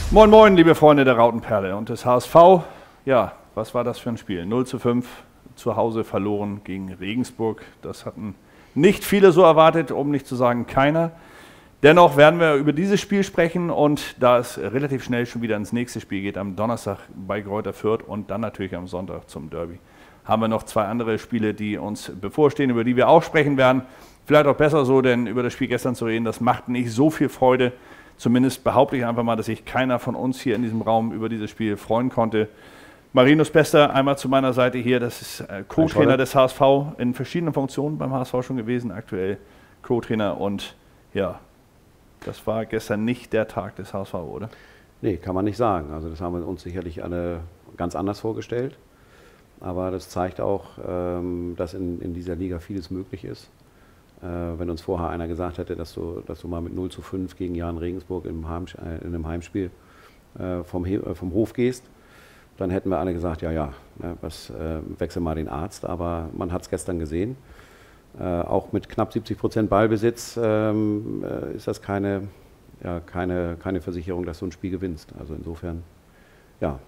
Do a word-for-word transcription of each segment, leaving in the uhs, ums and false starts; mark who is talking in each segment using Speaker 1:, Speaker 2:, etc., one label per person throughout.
Speaker 1: Moin Moin, liebe Freunde der Rautenperle und des H S V. Ja, was war das für ein Spiel? null zu fünf zu Hause verloren gegen Regensburg. Das hatten nicht viele so erwartet, um nicht zu sagen keiner. Dennoch werden wir über dieses Spiel sprechen und da es relativ schnell schon wieder ins nächste Spiel geht, am Donnerstag bei Greuther Fürth und dann natürlich am Sonntag zum Derby, haben wir noch zwei andere Spiele, die uns bevorstehen, über die wir auch sprechen werden. Vielleicht auch besser so, denn über das Spiel gestern zu reden, das macht nicht so viel Freude. Zumindest behaupte ich einfach mal, dass sich keiner von uns hier in diesem Raum über dieses Spiel freuen konnte. Marinus Bester, einmal zu meiner Seite hier, das ist äh, Co-Trainer des H S V, in verschiedenen Funktionen beim H S V schon gewesen, aktuell Co-Trainer und ja, das war gestern nicht der Tag des H S V, oder?
Speaker 2: Nee, kann man nicht sagen. Also das haben wir uns sicherlich alle ganz anders vorgestellt. Aber das zeigt auch, ähm, dass in, in dieser Liga vieles möglich ist. Äh, wenn uns vorher einer gesagt hätte, dass du, dass du mal mit null zu fünf gegen Jahn Regensburg im Heim, äh, in einem Heimspiel äh, vom, He äh, vom Hof gehst, dann hätten wir alle gesagt, ja, ja, ne, was, äh, wechsel mal den Arzt. Aber man hat es gestern gesehen. Äh, auch mit knapp siebzig Prozent Ballbesitz ähm, äh, ist das keine, ja, keine, keine Versicherung, dass du ein Spiel gewinnst. Also insofern, ja,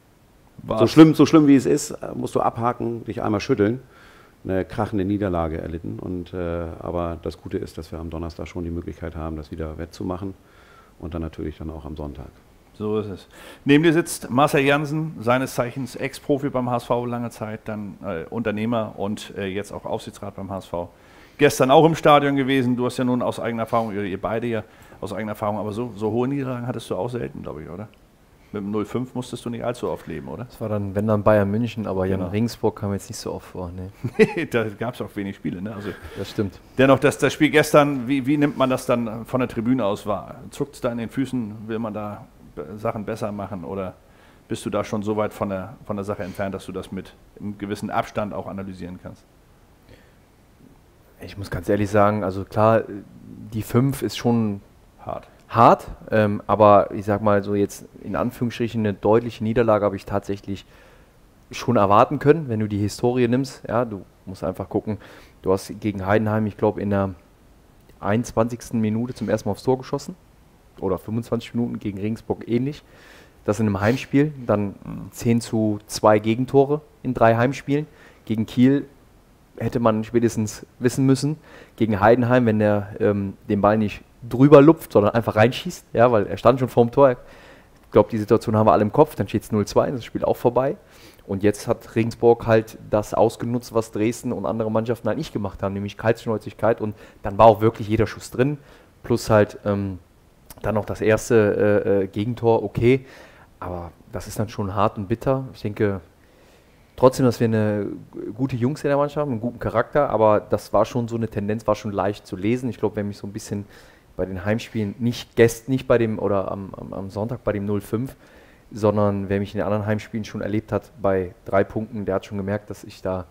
Speaker 2: so schlimm, so schlimm wie es ist, musst du abhaken, dich einmal schütteln. Eine krachende Niederlage erlitten. Und, äh, aber das Gute ist, dass wir am Donnerstag schon die Möglichkeit haben, das wieder wettzumachen und dann natürlich dann auch am Sonntag.
Speaker 1: So ist es. Neben dir sitzt Marcel Jansen, seines Zeichens Ex-Profi beim H S V lange Zeit, dann äh, Unternehmer und äh, jetzt auch Aufsichtsrat beim H S V. Gestern auch im Stadion gewesen. Du hast ja nun aus eigener Erfahrung, oder ihr beide ja aus eigener Erfahrung, aber so, so hohe Niederlagen hattest du auch selten, glaube ich, oder? Mit dem null fünf musstest du nicht allzu oft leben, oder?
Speaker 3: Das war dann, wenn dann Bayern München, aber
Speaker 1: Genau.
Speaker 3: Jan Regensburg kam jetzt nicht so oft vor. Nee.
Speaker 1: Nee, da gab es auch wenig Spiele, ne? Also
Speaker 3: Das stimmt.
Speaker 1: dennoch, das, das Spiel gestern, wie, wie nimmt man das dann von der Tribüne aus wahr? Zuckt es da in den Füßen? Will man da Sachen besser machen oder bist du da schon so weit von der, von der Sache entfernt, dass du das mit einem gewissen Abstand auch analysieren kannst?
Speaker 3: Ich muss ganz ehrlich sagen, also klar, die fünf ist schon
Speaker 1: Hart.
Speaker 3: hart, ähm, aber ich sag mal so jetzt in Anführungsstrichen eine deutliche Niederlage habe ich tatsächlich schon erwarten können, wenn du die Historie nimmst. Ja, du musst einfach gucken, du hast gegen Heidenheim, ich glaube in der einundzwanzigsten Minute zum ersten Mal aufs Tor geschossen oder fünfundzwanzig Minuten gegen Regensburg ähnlich. Das in einem Heimspiel, dann zehn zu zwei Gegentore in drei Heimspielen. Gegen Kiel hätte man spätestens wissen müssen, gegen Heidenheim, wenn der ähm, den Ball nicht drüber lupft, sondern einfach reinschießt, ja, weil er stand schon vorm Tor. Ich glaube, die Situation haben wir alle im Kopf, dann steht es null zwei, das Spiel auch vorbei. Und jetzt hat Regensburg halt das ausgenutzt, was Dresden und andere Mannschaften halt nicht gemacht haben, nämlich Kaltschnäuzigkeit, und dann war auch wirklich jeder Schuss drin, plus halt ähm, dann noch das erste äh, äh, Gegentor, okay, aber das ist dann schon hart und bitter. Ich denke trotzdem, dass wir eine gute Jungs in der Mannschaft haben, einen guten Charakter, aber das war schon so eine Tendenz, war schon leicht zu lesen. Ich glaube, wer mich so ein bisschen bei den Heimspielen, nicht gest, nicht bei dem, oder am, am, am Sonntag bei dem null fünf, sondern wer mich in den anderen Heimspielen schon erlebt hat bei drei Punkten, der hat schon gemerkt, dass ich da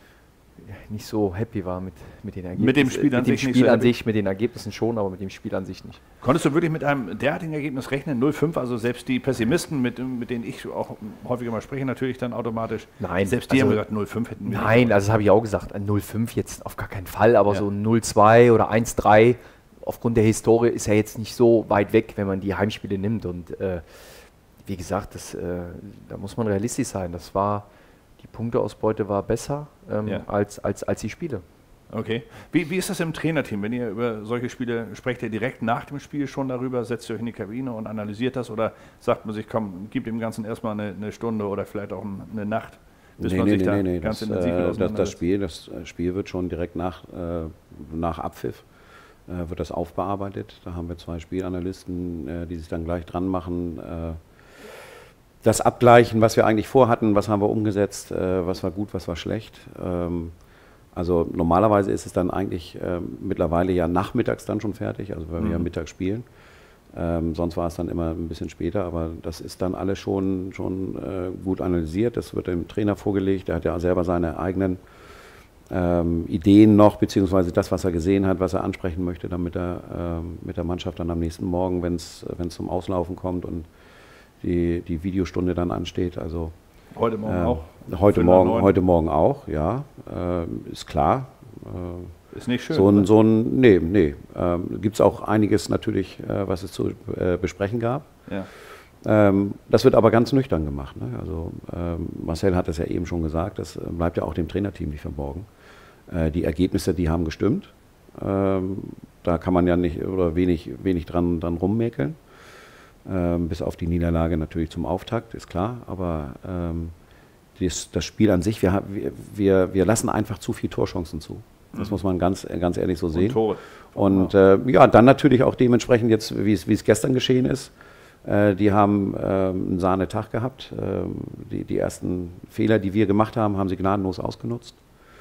Speaker 3: nicht so happy war mit, mit den Ergebnissen.
Speaker 1: Mit dem Spiel an
Speaker 3: mit dem
Speaker 1: sich nicht
Speaker 3: Spiel
Speaker 1: so
Speaker 3: an
Speaker 1: happy?
Speaker 3: sich, mit den Ergebnissen schon, aber mit dem Spiel an sich nicht.
Speaker 1: Konntest du wirklich mit einem derartigen Ergebnis rechnen? null fünf, also selbst die Pessimisten, mit, mit denen ich auch häufiger mal spreche, natürlich dann automatisch.
Speaker 3: Nein,
Speaker 1: Selbst die
Speaker 3: also,
Speaker 1: haben gesagt, null fünf hätten wir
Speaker 3: Nein,
Speaker 1: nicht.
Speaker 3: also das habe ich auch gesagt, ein null fünf jetzt auf gar keinen Fall, aber
Speaker 1: Ja.
Speaker 3: so ein null zwei oder eins drei aufgrund der Historie ist ja jetzt nicht so weit weg, wenn man die Heimspiele nimmt. Und äh, wie gesagt, das, äh, da muss man realistisch sein. Das war, die Punkteausbeute war besser ähm,
Speaker 1: Ja.
Speaker 3: als, als, als die Spiele.
Speaker 1: Okay. Wie, wie ist das im Trainerteam? Wenn ihr über solche Spiele sprecht, ihr direkt nach dem Spiel schon darüber, setzt ihr euch in die Kabine und analysiert das, oder sagt man sich, komm, gib dem Ganzen erstmal eine, eine Stunde oder vielleicht auch eine Nacht, bis
Speaker 2: Nee,
Speaker 1: man
Speaker 2: nee,
Speaker 1: sich
Speaker 2: nee,
Speaker 1: da
Speaker 2: nee, nee.
Speaker 1: ganz
Speaker 2: Das,
Speaker 1: intensiv
Speaker 2: äh, das, das,
Speaker 1: auseinandersetzt?
Speaker 2: Spiel, das Spiel wird schon direkt nach, äh, nach Abpfiff äh, wird das aufbearbeitet. Da haben wir zwei Spielanalysten, äh, die sich dann gleich dran machen, äh, das abgleichen, was wir eigentlich vorhatten, was haben wir umgesetzt, äh, was war gut, was war schlecht. Ähm, also normalerweise ist es dann eigentlich äh, mittlerweile ja nachmittags dann schon fertig, also weil wir
Speaker 1: Mhm.
Speaker 2: ja Mittag spielen. Ähm, sonst war es dann immer ein bisschen später, aber das ist dann alles schon, schon äh, gut analysiert. Das wird dem Trainer vorgelegt, der hat ja selber seine eigenen ähm, Ideen noch, beziehungsweise das, was er gesehen hat, was er ansprechen möchte, dann mit der, ähm, mit der Mannschaft dann am nächsten Morgen, wenn es zum Auslaufen kommt und die, die Videostunde dann ansteht. Also
Speaker 1: Heute Morgen
Speaker 2: äh,
Speaker 1: auch?
Speaker 2: Heute
Speaker 1: Viertel nach
Speaker 2: Morgen,
Speaker 1: neun?
Speaker 2: heute Morgen auch, ja, äh, ist klar. Äh,
Speaker 1: Ist nicht schön.
Speaker 2: so ein,
Speaker 1: oder?
Speaker 2: so ein, nee, nee. Ähm, gibt es auch einiges natürlich, äh, was es zu äh, besprechen gab.
Speaker 1: Ja.
Speaker 2: Ähm, das wird aber ganz nüchtern gemacht. Ne? Also ähm, Marcel hat es ja eben schon gesagt, das bleibt ja auch dem Trainerteam nicht verborgen. Äh, die Ergebnisse, die haben gestimmt. Ähm, da kann man ja nicht oder wenig, wenig dran, dran rummäkeln. Ähm, bis auf die Niederlage natürlich zum Auftakt, ist klar. Aber ähm, das, das Spiel an sich, wir, wir, wir lassen einfach zu viele Torchancen zu. Das muss man ganz, ganz ehrlich so sehen. Und, Tore. Und äh, ja, dann natürlich auch dementsprechend jetzt, wie es, wie es gestern geschehen ist. Äh, die haben äh, einen Sahnetag gehabt. Äh, die, die ersten Fehler, die wir gemacht haben, haben sie gnadenlos ausgenutzt.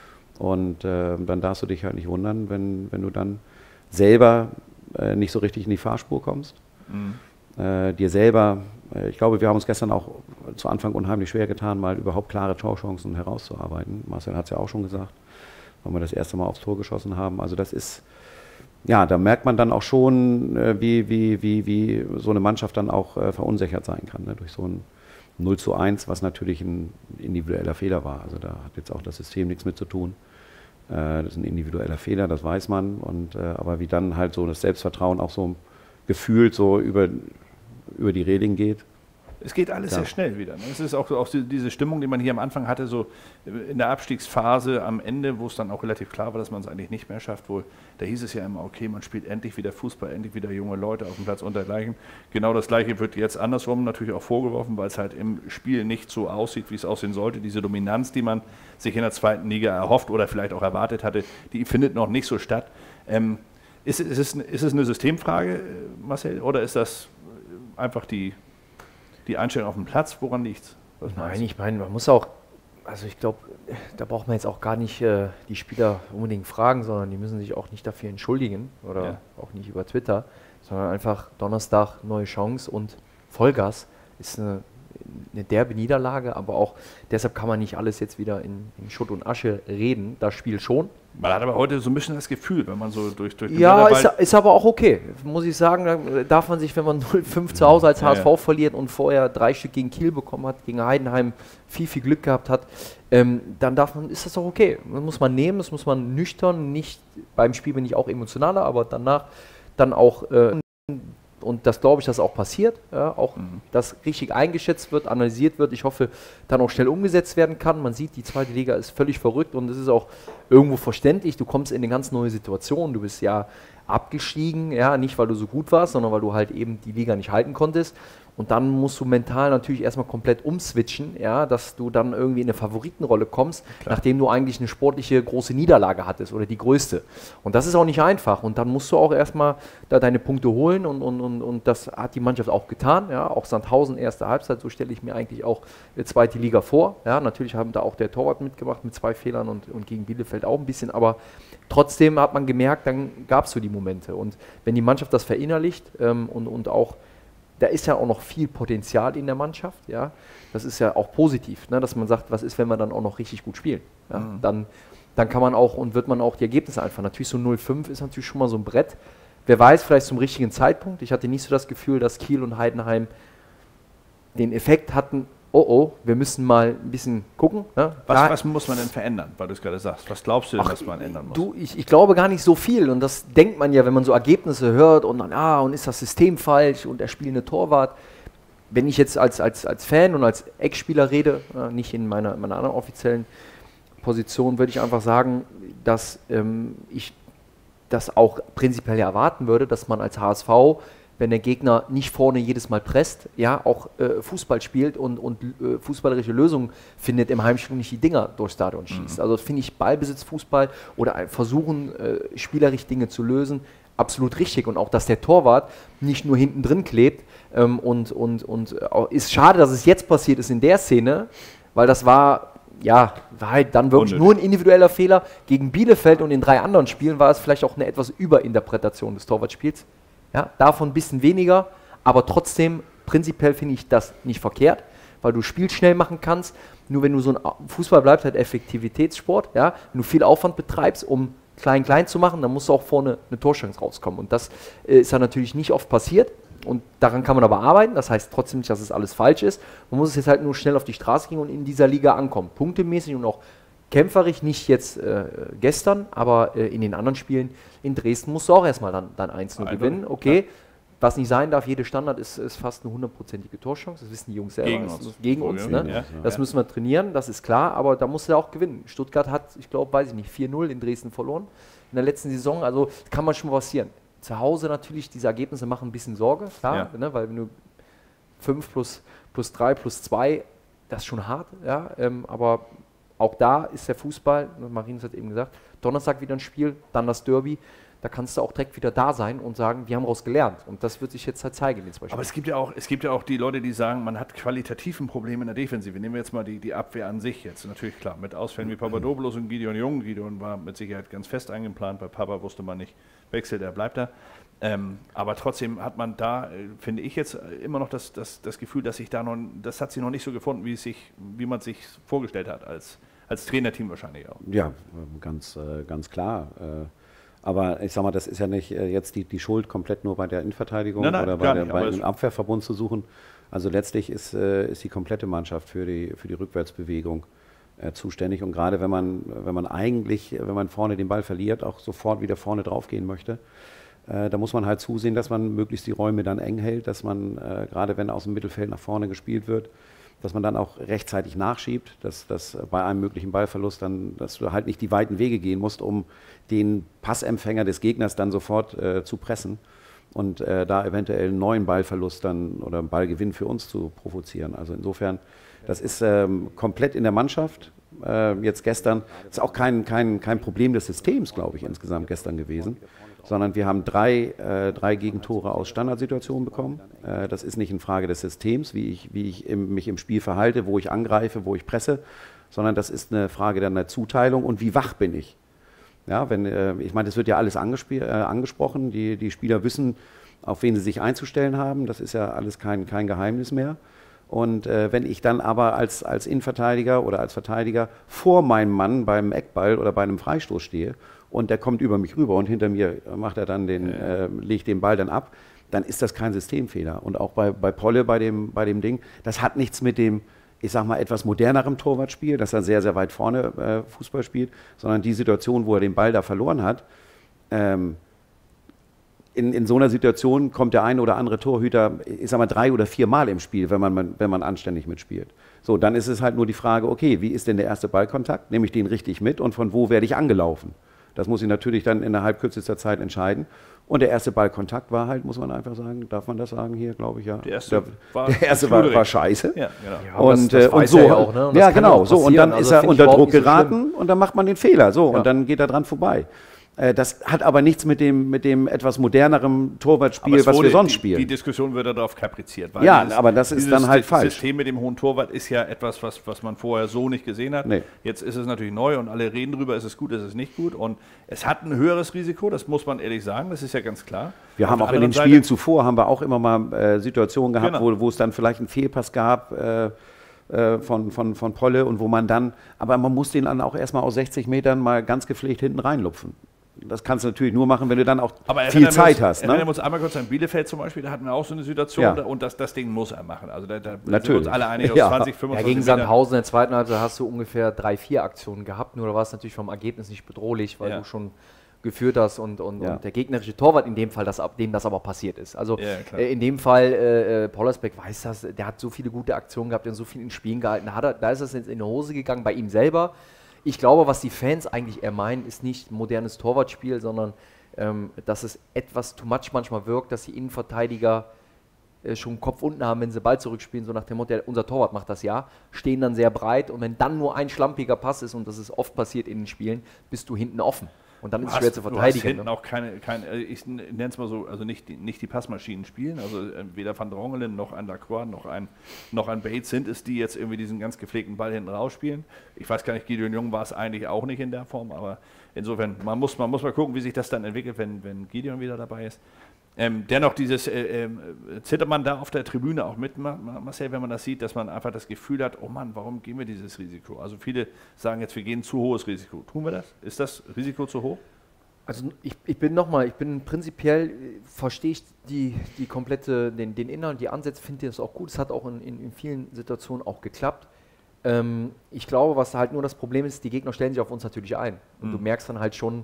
Speaker 2: Und äh, dann darfst du dich halt nicht wundern, wenn, wenn du dann selber äh, nicht so richtig in die Fahrspur kommst. Mhm. Äh, dir selber, äh, ich glaube, wir haben uns gestern auch zu Anfang unheimlich schwer getan, mal überhaupt klare Torchancen herauszuarbeiten. Marcel hat es ja auch schon gesagt, weil wir das erste Mal aufs Tor geschossen haben. Also das ist, ja, da merkt man dann auch schon, äh, wie, wie, wie, wie so eine Mannschaft dann auch äh, verunsichert sein kann, ne? Durch so ein null zu eins, was natürlich ein individueller Fehler war. Also da hat jetzt auch das System nichts mit zu tun. Äh, das ist ein individueller Fehler, das weiß man. Und, äh, aber wie dann halt so das Selbstvertrauen auch so gefühlt so über, über die Reling geht.
Speaker 1: Es geht alles ja sehr schnell wieder. Ne? Es ist auch, auch diese Stimmung, die man hier am Anfang hatte, so in der Abstiegsphase am Ende, wo es dann auch relativ klar war, dass man es eigentlich nicht mehr schafft. Wo, da hieß es ja immer, okay, man spielt endlich wieder Fußball, endlich wieder junge Leute auf dem Platz und dergleichen. Genau das Gleiche wird jetzt andersrum natürlich auch vorgeworfen, weil es halt im Spiel nicht so aussieht, wie es aussehen sollte. Diese Dominanz, die man sich in der zweiten Liga erhofft oder vielleicht auch erwartet hatte, die findet noch nicht so statt. Ähm, ist, ist, es, ist es eine Systemfrage, Marcel, oder ist das einfach die Die Einstellung auf dem Platz, woran liegt es?
Speaker 3: Nein, ich meine, man muss auch, also ich glaube, da braucht man jetzt auch gar nicht äh, die Spieler unbedingt fragen, sondern die müssen sich auch nicht dafür entschuldigen oder ja. auch nicht über Twitter, sondern einfach Donnerstag neue Chance und Vollgas ist eine, eine derbe Niederlage, aber auch deshalb kann man nicht alles jetzt wieder in, in Schutt und Asche reden, das Spiel schon.
Speaker 1: Man hat aber heute so ein bisschen das Gefühl, wenn man so durch, durch den
Speaker 3: Ja, ist, ist aber auch okay, muss ich sagen. Da darf man sich, wenn man null fünf zu Hause als ja, H S V ja. verliert und vorher drei Stück gegen Kiel bekommen hat, gegen Heidenheim viel, viel Glück gehabt hat, ähm, dann darf man, ist das auch okay. Das muss man nehmen, das muss man nüchtern, nicht, beim Spiel bin ich auch emotionaler, aber danach dann auch, äh, und das glaube ich, dass auch passiert, ja, auch mhm. dass richtig eingeschätzt wird, analysiert wird. Ich hoffe, dann auch schnell umgesetzt werden kann. Man sieht, die zweite Liga ist völlig verrückt und es ist auch irgendwo verständlich. Du kommst in eine ganz neue Situation. Du bist ja abgestiegen, ja, nicht weil du so gut warst, sondern weil du halt eben die Liga nicht halten konntest. Und dann musst du mental natürlich erstmal komplett umswitchen, ja, dass du dann irgendwie in eine Favoritenrolle kommst, Klar. nachdem du eigentlich eine sportliche große Niederlage hattest oder die größte. Und das ist auch nicht einfach. Und dann musst du auch erstmal da deine Punkte holen und, und, und, und das hat die Mannschaft auch getan. Ja. Auch Sandhausen, erste Halbzeit, so stelle ich mir eigentlich auch die zweite Liga vor. Ja. Natürlich haben da auch der Torwart mitgemacht mit zwei Fehlern und, und gegen Bielefeld auch ein bisschen, aber trotzdem hat man gemerkt, dann gab es so die Momente. Und wenn die Mannschaft das verinnerlicht ähm, und, und auch da ist ja auch noch viel Potenzial in der Mannschaft, ja. Das ist ja auch positiv, ne? Dass man sagt, was ist, wenn wir dann auch noch richtig gut spielen? Ja? Mhm. Dann, dann kann man auch und wird man auch die Ergebnisse einfach. Natürlich so null fünf ist natürlich schon mal so ein Brett. Wer weiß, vielleicht zum richtigen Zeitpunkt. Ich hatte nicht so das Gefühl, dass Kiel und Heidenheim den Effekt hatten, oh oh, wir müssen mal ein bisschen gucken. Ne?
Speaker 1: Was, was muss man denn verändern, weil du es gerade sagst? Was glaubst du denn, Ach, was man ändern muss?
Speaker 3: Du, ich, ich glaube gar nicht so viel und das denkt man ja, wenn man so Ergebnisse hört und dann, ah, und ist das System falsch und der spielende Torwart. Wenn ich jetzt als, als, als Fan und als Ex-Spieler rede, äh, nicht in meiner, meiner anderen offiziellen Position, würde ich einfach sagen, dass ähm, ich das auch prinzipiell erwarten würde, dass man als H S V, wenn der Gegner nicht vorne jedes Mal presst, ja, auch äh, Fußball spielt und, und äh, fußballerische Lösungen findet im Heimspiel, nicht die Dinger durchs Stadion schießt. Mhm. Also finde ich Ballbesitzfußball oder ein versuchen, äh, spielerisch Dinge zu lösen, absolut richtig. Und auch, dass der Torwart nicht nur hinten drin klebt ähm, und, und, und äh, ist schade, dass es jetzt passiert ist in der Szene, weil das war, ja, war halt dann wirklich Unnötig. nur ein individueller Fehler. Gegen Bielefeld und in drei anderen Spielen war es vielleicht auch eine etwas Überinterpretation des Torwartspiels. Ja, davon ein bisschen weniger, aber trotzdem, prinzipiell finde ich das nicht verkehrt, weil du Spiel schnell machen kannst. Nur wenn du so ein Fußball bleibt halt Effektivitätssport, ja, wenn du viel Aufwand betreibst, um klein-klein zu machen, dann muss auch vorne eine Torchance rauskommen. Und das äh, ist ja natürlich nicht oft passiert. Und daran kann man aber arbeiten. Das heißt trotzdem nicht, dass es alles falsch ist. Man muss es jetzt halt nur schnell auf die Straße gehen und in dieser Liga ankommen. Punktemäßig und auch kämpferisch, nicht jetzt äh, gestern, aber äh, in den anderen Spielen in Dresden musst du auch erstmal dann, dann eins null gewinnen. Okay, Was nicht sein darf, jede Standard ist, ist fast eine hundertprozentige Torchance, das wissen die Jungs selber.
Speaker 1: Gegen
Speaker 3: das
Speaker 1: uns.
Speaker 3: ist gegen uns, ne?
Speaker 1: Ja.
Speaker 3: Das müssen wir trainieren, das ist klar, aber da musst du ja auch gewinnen. Stuttgart hat, ich glaube, weiß ich nicht, vier null in Dresden verloren in der letzten Saison, also kann man schon passieren. Zu Hause natürlich, diese Ergebnisse machen ein bisschen Sorge, klar,
Speaker 1: Ja.
Speaker 3: ne? Weil wenn du fünf plus, plus drei plus zwei, das ist schon hart, ja, ähm, aber auch da ist der Fußball, Marines hat eben gesagt, Donnerstag wieder ein Spiel, dann das Derby. Da kannst du auch direkt wieder da sein und sagen, wir haben daraus gelernt. Und das wird sich jetzt halt zeigen in den zwei Spielen.
Speaker 1: Aber es gibt ja auch, es gibt ja auch die Leute, die sagen, man hat qualitativ ein Problem in der Defensive. Nehmen wir jetzt mal die, die Abwehr an sich jetzt. Natürlich klar, mit Ausfällen wie Papadopoulos und Gideon Jung. Gideon war mit Sicherheit ganz fest eingeplant. Bei Papa wusste man nicht, wechselt er, bleibt er. Ähm, aber trotzdem hat man da, äh, finde ich jetzt äh, immer noch das, das, das Gefühl, dass sich da noch, das hat sich noch nicht so gefunden, wie es sich, wie man sich vorgestellt hat, als, als Trainerteam wahrscheinlich auch.
Speaker 2: Ja, ganz, äh, ganz klar. Äh, Aber ich sag mal, das ist ja nicht äh, jetzt die, die Schuld komplett nur bei der Innenverteidigung
Speaker 1: Nein, nein,
Speaker 2: oder bei,
Speaker 1: gar
Speaker 2: der,
Speaker 1: nicht,
Speaker 2: bei
Speaker 1: aber
Speaker 2: dem Abwehrverbund zu suchen. Also letztlich ist, äh, ist die komplette Mannschaft für die, für die Rückwärtsbewegung äh, zuständig. Und gerade wenn man, wenn man eigentlich, wenn man vorne den Ball verliert, auch sofort wieder vorne drauf gehen möchte, äh, da muss man halt zusehen, dass man möglichst die Räume dann eng hält, dass man, äh, gerade wenn aus dem Mittelfeld nach vorne gespielt wird, dass man dann auch rechtzeitig nachschiebt, dass, dass bei einem möglichen Ballverlust dann, dass du halt nicht die weiten Wege gehen musst, um den Passempfänger des Gegners dann sofort äh, zu pressen und äh, da eventuell einen neuen Ballverlust dann oder einen Ballgewinn für uns zu provozieren. Also insofern, das ist ähm, komplett in der Mannschaft. Äh, jetzt gestern ist auch kein, kein, kein Problem des Systems, glaube ich, insgesamt gestern gewesen, sondern wir haben drei, äh, drei Gegentore aus Standardsituationen bekommen. Äh, das ist nicht eine Frage des Systems, wie ich, wie ich im, mich im Spiel verhalte, wo ich angreife, wo ich presse, sondern das ist eine Frage dann der Zuteilung und wie wach bin ich. Ja, wenn, äh, ich meine, das wird ja alles äh, angesprochen, die, die Spieler wissen, auf wen sie sich einzustellen haben, das ist ja alles kein, kein Geheimnis mehr. Und äh, wenn ich dann aber als, als Innenverteidiger oder als Verteidiger vor meinem Mann beim Eckball oder bei einem Freistoß stehe und der kommt über mich rüber und hinter mir macht er dann den, äh, legt den Ball dann ab, dann ist das kein Systemfehler. Und auch bei, bei Polle, bei dem, bei dem Ding, das hat nichts mit dem, ich sag mal, etwas modernerem Torwartspiel, dass er sehr, sehr weit vorne äh, Fußball spielt, sondern die Situation, wo er den Ball da verloren hat, ähm, In, in so einer Situation kommt der eine oder andere Torhüter, ich sag mal, drei oder vier Mal im Spiel, wenn man, wenn man anständig mitspielt. So, dann ist es halt nur die Frage, okay, wie ist denn der erste Ballkontakt? Nehme ich den richtig mit und von wo werde ich angelaufen? Das muss ich natürlich dann innerhalb kürzester Zeit entscheiden. Und der erste Ballkontakt war halt, muss man einfach sagen, darf man das sagen hier, glaube ich, ja.
Speaker 1: Der erste
Speaker 2: der,
Speaker 1: war,
Speaker 2: der erste war, war scheiße.
Speaker 1: Ja, genau.
Speaker 3: Ja, aber
Speaker 2: und,
Speaker 3: das, das
Speaker 2: äh, und
Speaker 3: weiß
Speaker 2: so,
Speaker 3: er ja auch, ne? Und
Speaker 2: ja
Speaker 3: das kann
Speaker 2: genau,
Speaker 3: auch
Speaker 2: so und
Speaker 3: passieren.
Speaker 2: dann
Speaker 3: Also
Speaker 2: ist er
Speaker 3: finde ich
Speaker 2: unter
Speaker 3: überhaupt
Speaker 2: Druck
Speaker 3: nicht so schlimm.
Speaker 2: geraten und dann macht man den Fehler, so
Speaker 3: Ja.
Speaker 2: und dann geht er dran vorbei. Äh, Das hat aber nichts mit dem, mit dem etwas moderneren Torwartspiel,
Speaker 1: Aber es
Speaker 2: was
Speaker 1: wurde-
Speaker 2: wir sonst
Speaker 1: die,
Speaker 2: spielen.
Speaker 1: Die Diskussion wird darauf kapriziert. Weil
Speaker 2: Ja, aber das ist
Speaker 1: dieses
Speaker 2: dann halt
Speaker 1: Sy-
Speaker 2: falsch.
Speaker 1: System mit dem hohen Torwart ist ja etwas, was, was man vorher so nicht gesehen hat.
Speaker 2: Nee.
Speaker 1: Jetzt ist es natürlich neu und alle reden drüber, ist es gut, ist es nicht gut. Und es hat ein höheres Risiko, das muss man ehrlich sagen, das ist ja ganz klar.
Speaker 2: Wir
Speaker 1: Auf
Speaker 2: haben
Speaker 1: der
Speaker 2: auch in den
Speaker 1: anderen
Speaker 2: Spielen
Speaker 1: Seite-
Speaker 2: zuvor haben wir auch immer mal äh, Situationen gehabt,
Speaker 1: Genau.
Speaker 2: wo, wo es dann vielleicht einen Fehlpass gab äh, äh, von, von, von Polle und wo man dann, aber man muss den dann auch erstmal aus sechzig Metern mal ganz gepflegt hinten reinlupfen. Das kannst du natürlich nur machen, wenn du dann auch
Speaker 1: Aber
Speaker 2: viel
Speaker 1: erinnern wir
Speaker 2: Zeit
Speaker 1: uns,
Speaker 2: hast.
Speaker 1: Erinnern
Speaker 2: Ne?
Speaker 1: wir uns einmal kurz an Bielefeld zum Beispiel, da hatten wir auch so eine Situation
Speaker 2: Ja.
Speaker 1: da, und das, das Ding muss er machen. Also da, da sind wir
Speaker 2: Natürlich.
Speaker 1: uns alle einig, aus
Speaker 2: Ja.
Speaker 1: zwanzig,
Speaker 3: Ja,
Speaker 1: fünfundzwanzig
Speaker 3: gegen
Speaker 1: Metern.
Speaker 3: Sandhausen in der zweiten Halbzeit hast du ungefähr drei, vier Aktionen gehabt, nur da war es natürlich vom Ergebnis nicht bedrohlich, weil
Speaker 1: Ja.
Speaker 3: du schon geführt hast und, und,
Speaker 2: Ja.
Speaker 3: und der gegnerische Torwart in dem Fall, das, ab- dem das aber passiert ist. Also
Speaker 1: Ja, klar.
Speaker 3: äh, in dem Fall, äh, äh, Pollersbeck weiß das, der hat so viele gute Aktionen gehabt, der hat so viel in Spielen gehalten, da, hat er, da ist es jetzt in die Hose gegangen bei ihm selber. Ich glaube, was die Fans eigentlich eher meinen, ist nicht modernes Torwartspiel, sondern ähm, dass es etwas too much manchmal wirkt, dass die Innenverteidiger äh, schon Kopf unten haben, wenn sie Ball zurückspielen, so nach dem Motto, ja, unser Torwart macht das ja, stehen dann sehr breit und wenn dann nur ein schlampiger Pass ist, und das ist oft passiert in den Spielen, bist du hinten offen. Und dann
Speaker 1: Du
Speaker 3: ist es schwer
Speaker 1: hast,
Speaker 3: zu
Speaker 1: du hast
Speaker 3: verteidigen.
Speaker 1: hinten
Speaker 3: Ne?
Speaker 1: auch keine, keine äh, ich nenne es mal so, also nicht die, nicht die Passmaschinen spielen, also äh, weder Van Drongelen noch ein Lacroix noch ein, noch ein Bates sind es, die jetzt irgendwie diesen ganz gepflegten Ball hinten rausspielen. Ich weiß gar nicht, Gideon Jung war es eigentlich auch nicht in der Form, aber insofern, man muss, man muss mal gucken, wie sich das dann entwickelt, wenn, wenn Gideon wieder dabei ist. Ähm, dennoch dieses, äh, äh, zittert man da auf der Tribüne auch mit, Ma- Ma- Marcel, wenn man das sieht, dass man einfach das Gefühl hat, oh Mann, warum gehen wir dieses Risiko? Also viele sagen jetzt, wir gehen zu hohes Risiko. Tun wir das? Ist das Risiko zu hoch?
Speaker 3: Also ich, ich bin nochmal, ich bin prinzipiell, äh, verstehe ich die, die komplette, den, den Inhalt, die Ansätze, finde das auch gut. Es hat auch in, in, in vielen Situationen auch geklappt. Ähm, ich glaube, was halt nur das Problem ist, die Gegner stellen sich auf uns natürlich ein. Und
Speaker 1: Mhm.
Speaker 3: du merkst dann halt schon,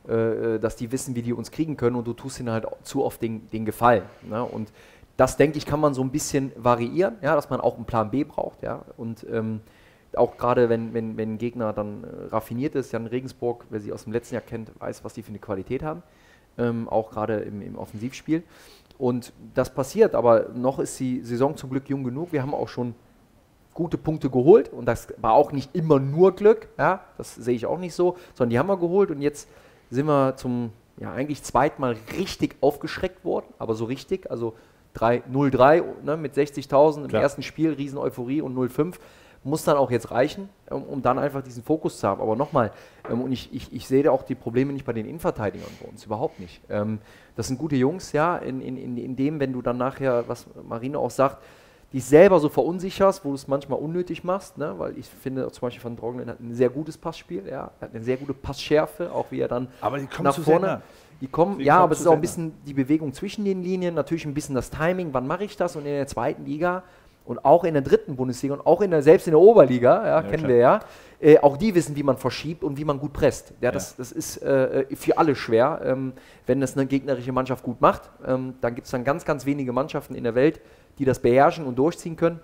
Speaker 3: äh, dass die wissen, wie die uns kriegen können und du tust ihnen halt zu oft den, den Gefallen. Ne? Und das, denke ich, kann man so ein bisschen variieren, ja, dass man auch einen Plan B braucht. Ja? Und ähm, auch gerade, wenn, wenn, wenn ein Gegner dann äh, raffiniert ist, Jan Regensburg, wer sie aus dem letzten Jahr kennt, weiß, was die für eine Qualität haben, ähm, auch gerade im, im Offensivspiel. Und das passiert, aber noch ist die Saison zum Glück jung genug. Wir haben auch schon gute Punkte geholt und das war auch nicht immer nur Glück, ja, das sehe ich auch nicht so, sondern die haben wir geholt und jetzt sind wir zum, ja, eigentlich zweitmal richtig aufgeschreckt worden, aber so richtig, also null drei, ne, mit sechzigtausend im
Speaker 1: Klar.
Speaker 3: ersten Spiel, riesen Euphorie und null fünf muss dann auch jetzt reichen, um, um dann einfach diesen Fokus zu haben. Aber nochmal, ähm, und ich, ich, ich sehe da auch die Probleme nicht bei den Innenverteidigern bei uns, überhaupt nicht. Ähm, das sind gute Jungs, ja, in, in, in, in dem, wenn du dann nachher, was Marino auch sagt, dich selber so verunsicherst, wo du es manchmal unnötig machst, ne? Weil ich finde zum Beispiel Van Drongelen hat ein sehr gutes Passspiel, ja, er hat eine sehr gute Passschärfe, auch wie er dann
Speaker 1: Aber die kommen
Speaker 3: nach
Speaker 1: zu
Speaker 3: vorne,
Speaker 1: sehr nah.
Speaker 3: die kommen,
Speaker 1: Die
Speaker 3: ja,
Speaker 1: kommen
Speaker 3: aber es
Speaker 1: zu
Speaker 3: ist auch
Speaker 1: sehr
Speaker 3: ein bisschen die Bewegung zwischen den Linien, natürlich ein bisschen das Timing, wann mache ich das und in der zweiten Liga und auch in der dritten Bundesliga und auch in der, selbst in der Oberliga, ja,
Speaker 1: Ja,
Speaker 3: kennen
Speaker 1: klar.
Speaker 3: wir ja, äh, auch die wissen, wie man verschiebt und wie man gut presst. Ja, das,
Speaker 1: Ja.
Speaker 3: das ist äh, für alle schwer, ähm, wenn das eine gegnerische Mannschaft gut macht, ähm, dann gibt es dann ganz, ganz wenige Mannschaften in der Welt, die das beherrschen und durchziehen können.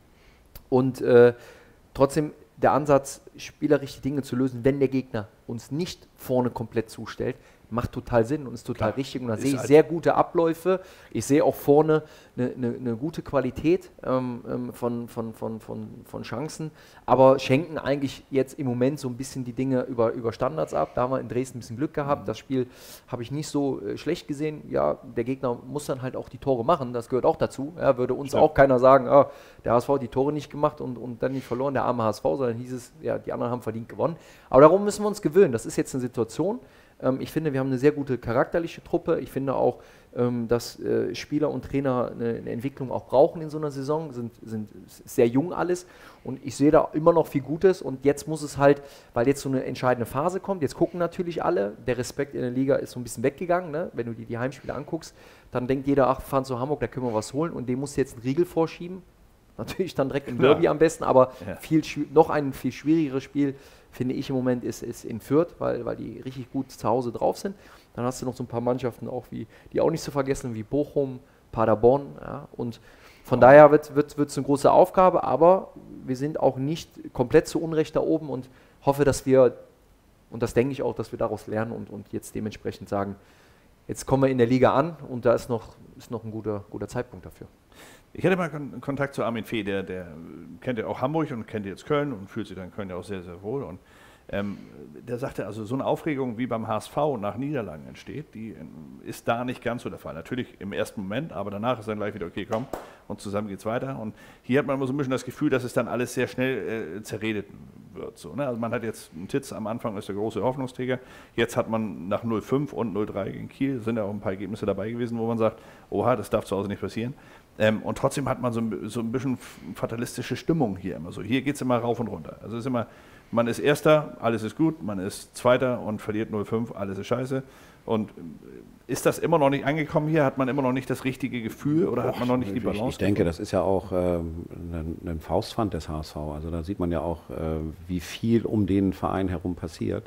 Speaker 3: Und äh, trotzdem der Ansatz, spielerisch die Dinge zu lösen, wenn der Gegner uns nicht vorne komplett zustellt, macht total Sinn und ist total
Speaker 1: Klar.
Speaker 3: richtig. Und da
Speaker 1: Ist
Speaker 3: sehe ich
Speaker 1: halt-
Speaker 3: sehr gute Abläufe. Ich sehe auch vorne eine ne, ne gute Qualität ähm, ähm, von, von, von, von, von Chancen, aber schenken eigentlich jetzt im Moment so ein bisschen die Dinge über, über Standards ab. Da haben wir in Dresden ein bisschen Glück gehabt. Das Spiel habe ich nicht so äh, schlecht gesehen. Ja, der Gegner muss dann halt auch die Tore machen. Das gehört auch dazu. Ja, würde uns
Speaker 1: Klar.
Speaker 3: auch keiner sagen, ah, der H S V hat die Tore nicht gemacht und, und dann nicht verloren, der arme H S V, sondern hieß es, ja, die anderen haben verdient gewonnen. Aber darum müssen wir uns gewöhnen. Das ist jetzt eine Situation. Ähm, ich finde, wir haben eine sehr gute charakterliche Truppe. Ich finde auch, ähm, dass äh, Spieler und Trainer eine, eine Entwicklung auch brauchen in so einer Saison, sind, sind sehr jung alles und ich sehe da immer noch viel Gutes und jetzt muss es halt, weil jetzt so eine entscheidende Phase kommt, jetzt gucken natürlich alle, der Respekt in der Liga ist so ein bisschen weggegangen, ne? Wenn du dir die Heimspiele anguckst, dann denkt jeder, ach, wir fahren zu Hamburg, da können wir was holen und dem musst du jetzt einen Riegel vorschieben, natürlich dann direkt im
Speaker 1: Klar.
Speaker 3: Derby am besten, aber
Speaker 1: Ja.
Speaker 3: viel, schwi- noch ein viel schwierigeres Spiel, finde ich im Moment, ist, ist in Fürth, weil, weil die richtig gut zu Hause drauf sind. Dann hast du noch so ein paar Mannschaften auch, wie, die auch nicht zu vergessen, wie Bochum, Paderborn. Ja, und von daher wird es wird, wird's eine große Aufgabe, aber wir sind auch nicht komplett zu Unrecht da oben und hoffe, dass wir, und das denke ich auch, dass wir daraus lernen und, und jetzt dementsprechend sagen, jetzt kommen wir in der Liga an und da ist noch, ist noch ein guter, guter Zeitpunkt dafür.
Speaker 1: Ich hatte mal Kon Kontakt zu Armin Fee, der, der kennt ja auch Hamburg und kennt jetzt Köln und fühlt sich dann in Köln ja auch sehr, sehr wohl. Und ähm, der sagte, also so eine Aufregung wie beim H S V nach Niederlagen entsteht, die ähm, ist da nicht ganz so der Fall. Natürlich im ersten Moment, aber danach ist dann gleich wieder, okay, komm, und zusammen geht's weiter. Und hier hat man immer so ein bisschen das Gefühl, dass es dann alles sehr schnell äh, zerredet wird. So, ne? Also man hat jetzt einen Titz, am Anfang ist der große Hoffnungsträger, jetzt hat man nach null fünf und null drei gegen Kiel, sind ja auch ein paar Ergebnisse dabei gewesen, wo man sagt, oha, das darf zu Hause nicht passieren. Ähm, und trotzdem hat man so ein, so ein bisschen fatalistische Stimmung hier immer so. Hier geht es immer rauf und runter. Also es ist immer, man ist Erster, alles ist gut, man ist Zweiter und verliert null fünf, alles ist scheiße. Und ist das immer noch nicht angekommen hier? Hat man immer noch nicht das richtige Gefühl oder hat man noch nicht die Balance?
Speaker 2: Ich, ich denke, das ist ja auch ähm, ein, ein Faustpfand des H S V. Also da sieht man ja auch, äh, wie viel um den Verein herum passiert.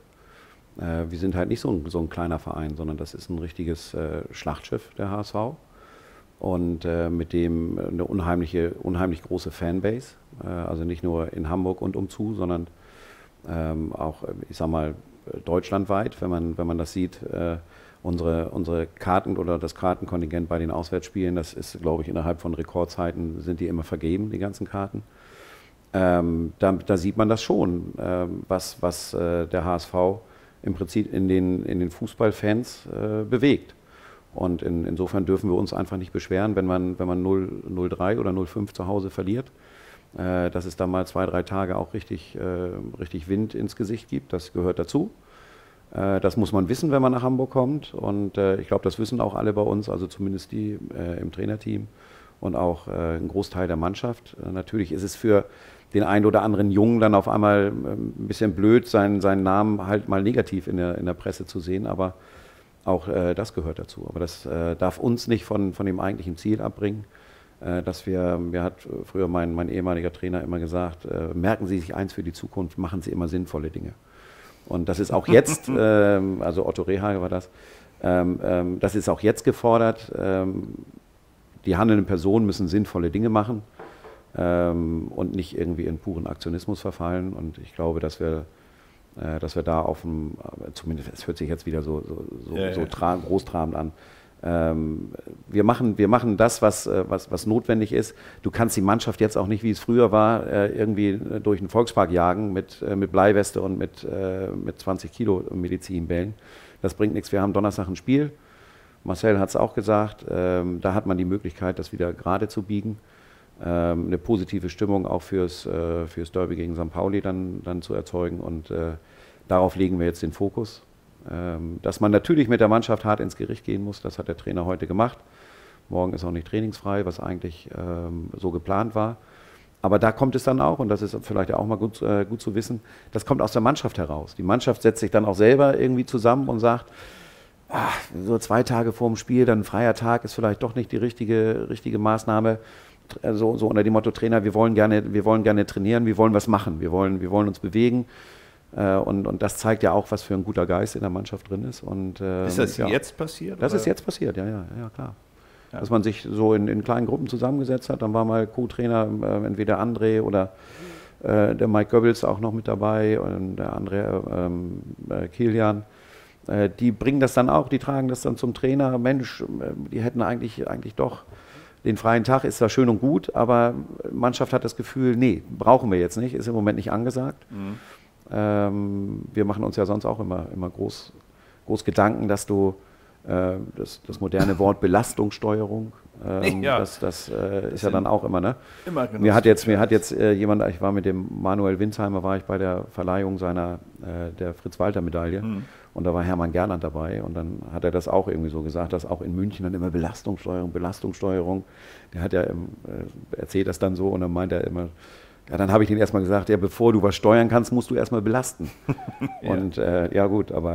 Speaker 2: Äh, wir sind halt nicht so ein, so ein kleiner Verein, sondern das ist ein richtiges äh, Schlachtschiff, der H S V. Und äh, mit dem eine unheimliche, unheimlich große Fanbase. Äh, also nicht nur in Hamburg und umzu, sondern ähm, auch, ich sag mal, deutschlandweit, wenn man, wenn man das sieht. Äh, unsere, unsere Karten oder das Kartenkontingent bei den Auswärtsspielen, das ist, glaube ich, innerhalb von Rekordzeiten sind die immer vergeben, die ganzen Karten. Ähm, da, da sieht man das schon, ähm, was, was äh, der H S V im Prinzip in den, in den Fußballfans äh, bewegt. Und in, insofern dürfen wir uns einfach nicht beschweren, wenn man, wenn man null drei oder null fünf zu Hause verliert, äh, dass es da mal zwei, drei Tage auch richtig, äh, richtig Wind ins Gesicht gibt. Das gehört dazu. Äh, das muss man wissen, wenn man nach Hamburg kommt. Und äh, ich glaube, das wissen auch alle bei uns, also zumindest die äh, im Trainerteam und auch äh, ein Großteil der Mannschaft. Äh, natürlich ist es für den einen oder anderen Jungen dann auf einmal äh, ein bisschen blöd, seinen, seinen Namen halt mal negativ in der, in der Presse zu sehen, aber auch äh, das gehört dazu. Aber das äh, darf uns nicht von, von dem eigentlichen Ziel abbringen, äh, dass wir, mir hat früher mein, mein ehemaliger Trainer immer gesagt, äh, merken Sie sich eins für die Zukunft, machen Sie immer sinnvolle Dinge. Und das ist auch jetzt, ähm, also Otto Rehhagel war das, ähm, ähm, das ist auch jetzt gefordert. Ähm, die handelnden Personen müssen sinnvolle Dinge machen ähm, und nicht irgendwie in puren Aktionismus verfallen. Und ich glaube, dass wir, äh, dass wir da auf dem, zumindest, es hört sich jetzt wieder so, so, so,
Speaker 1: ja,
Speaker 2: so
Speaker 1: ja.
Speaker 2: tra- großtrabend an, ähm, wir, machen, wir machen das, was, äh, was, was notwendig ist. Du kannst die Mannschaft jetzt auch nicht, wie es früher war, äh, irgendwie durch den Volkspark jagen mit, äh, mit Bleiweste und mit, äh, mit zwanzig Kilo Medizinbällen. Das bringt nichts. Wir haben Donnerstag ein Spiel. Marcel hat es auch gesagt. Ähm, da hat man die Möglichkeit, das wieder gerade zu biegen. Ähm, eine positive Stimmung auch fürs, äh, fürs Derby gegen Sankt Pauli dann, dann zu erzeugen. Und äh, darauf legen wir jetzt den Fokus. Ähm, dass man natürlich mit der Mannschaft hart ins Gericht gehen muss, das hat der Trainer heute gemacht. Morgen ist auch nicht trainingsfrei, was eigentlich ähm, so geplant war. Aber da kommt es dann auch, und das ist vielleicht auch mal gut, äh, gut zu wissen, das kommt aus der Mannschaft heraus. Die Mannschaft setzt sich dann auch selber irgendwie zusammen und sagt, ach, so zwei Tage vor dem Spiel, dann ein freier Tag ist vielleicht doch nicht die richtige, richtige Maßnahme. So, so unter dem Motto Trainer, wir wollen gerne, wir wollen gerne trainieren, wir wollen was machen, wir wollen, wir wollen uns bewegen. Und, und das zeigt ja auch, was für ein guter Geist in der Mannschaft drin ist. Und, ähm,
Speaker 1: ist das
Speaker 2: ja,
Speaker 1: jetzt passiert?
Speaker 2: Das
Speaker 1: oder?
Speaker 2: ist jetzt passiert, ja, ja, ja klar.
Speaker 1: Ja.
Speaker 2: Dass man sich so in, in kleinen Gruppen zusammengesetzt hat. Dann war mal Co-Trainer äh, entweder André oder äh, der Mike Goebbels auch noch mit dabei und der André ähm, äh, Kilian. Äh, die bringen das dann auch, die tragen das dann zum Trainer. Mensch, die hätten eigentlich, eigentlich doch den freien Tag, ist da schön und gut, aber Mannschaft hat das Gefühl, nee, brauchen wir jetzt nicht, ist im Moment nicht angesagt. Mhm. Ähm, wir machen uns ja sonst auch immer, immer groß, groß Gedanken, dass du äh, das, das moderne Wort Belastungssteuerung, ähm,
Speaker 1: ja.
Speaker 2: das, das äh, ist ja dann auch immer, ne?
Speaker 1: Immer genutzt.
Speaker 2: Mir hat jetzt, mir hat jetzt äh, jemand, ich war mit dem Manuel Winsheimer, war ich bei der Verleihung seiner, äh, der Fritz-Walter-Medaille. Mhm. Und da war Hermann Gerland dabei und dann hat er das auch irgendwie so gesagt, dass auch in München dann immer Belastungssteuerung, Belastungssteuerung. Der hat ja äh, erzählt das dann so und dann meint er immer, ja, dann habe ich ihn erstmal gesagt, ja, bevor du was steuern kannst, musst du erstmal belasten. ja. Und äh, ja gut, aber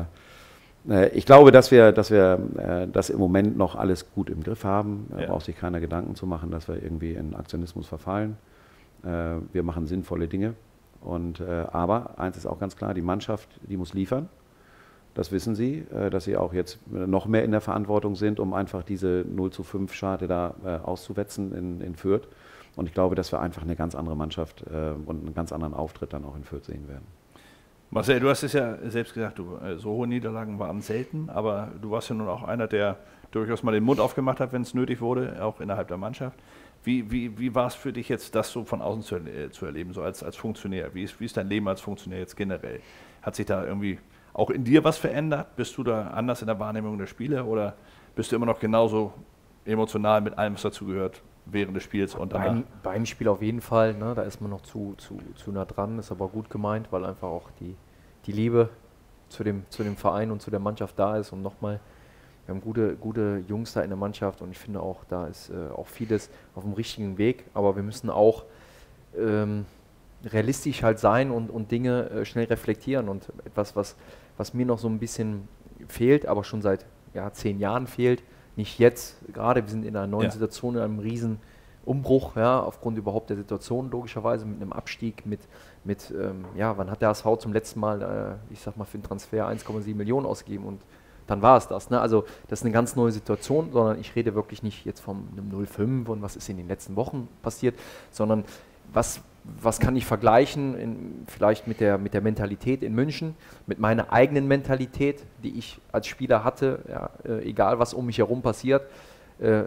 Speaker 2: äh, ich glaube, dass wir, dass wir äh, das im Moment noch alles gut im Griff haben. Da ja. braucht sich keiner Gedanken zu machen, dass wir irgendwie in Aktionismus verfallen. Äh, wir machen sinnvolle Dinge. Und, äh, aber eins ist auch ganz klar, die Mannschaft, die muss liefern. Das wissen Sie, äh, dass Sie auch jetzt noch mehr in der Verantwortung sind, um einfach diese null zu fünf Scharte da äh, auszuwetzen in, in Fürth. Und ich glaube, dass wir einfach eine ganz andere Mannschaft äh, und einen ganz anderen Auftritt dann auch in Fürth sehen werden.
Speaker 1: Marcel, du hast es ja selbst gesagt, du, so hohe Niederlagen waren selten, aber du warst ja nun auch einer, der durchaus mal den Mund aufgemacht hat, wenn es nötig wurde, auch innerhalb der Mannschaft. Wie, wie, wie war es für dich jetzt, das so von außen zu, äh, zu erleben, so als, als Funktionär? Wie ist, wie ist dein Leben als Funktionär jetzt generell? Hat sich da irgendwie auch in dir was verändert? Bist du da anders in der Wahrnehmung der Spiele oder bist du immer noch genauso emotional mit allem, was dazugehört, während des Spiels und danach?
Speaker 3: Beim, beim Spiel auf jeden Fall, ne? Da ist man noch zu, zu, zu nah dran, ist aber gut gemeint, weil einfach auch die, die Liebe zu dem, zu dem Verein und zu der Mannschaft da ist. Und nochmal, wir haben gute, gute Jungs da in der Mannschaft und ich finde auch, da ist äh, auch vieles auf dem richtigen Weg, aber wir müssen auch ähm, realistisch halt sein und, und Dinge äh, schnell reflektieren und etwas, was, was mir noch so ein bisschen fehlt, aber schon seit ja, zehn Jahren fehlt, nicht jetzt, gerade wir sind in einer neuen ja. Situation, in einem riesen Umbruch, ja, aufgrund überhaupt der Situation logischerweise, mit einem Abstieg, mit, mit ähm, ja, wann hat der H S V zum letzten Mal, äh, ich sag mal, für den Transfer eins Komma sieben Millionen ausgegeben und dann war es das, ne? Also das ist eine ganz neue Situation, sondern ich rede wirklich nicht jetzt von einem null fünf und was ist in den letzten Wochen passiert, sondern was, was kann ich vergleichen, in, vielleicht mit der, mit der Mentalität in München, mit meiner eigenen Mentalität, die ich als Spieler hatte, ja, äh, egal was um mich herum passiert, äh,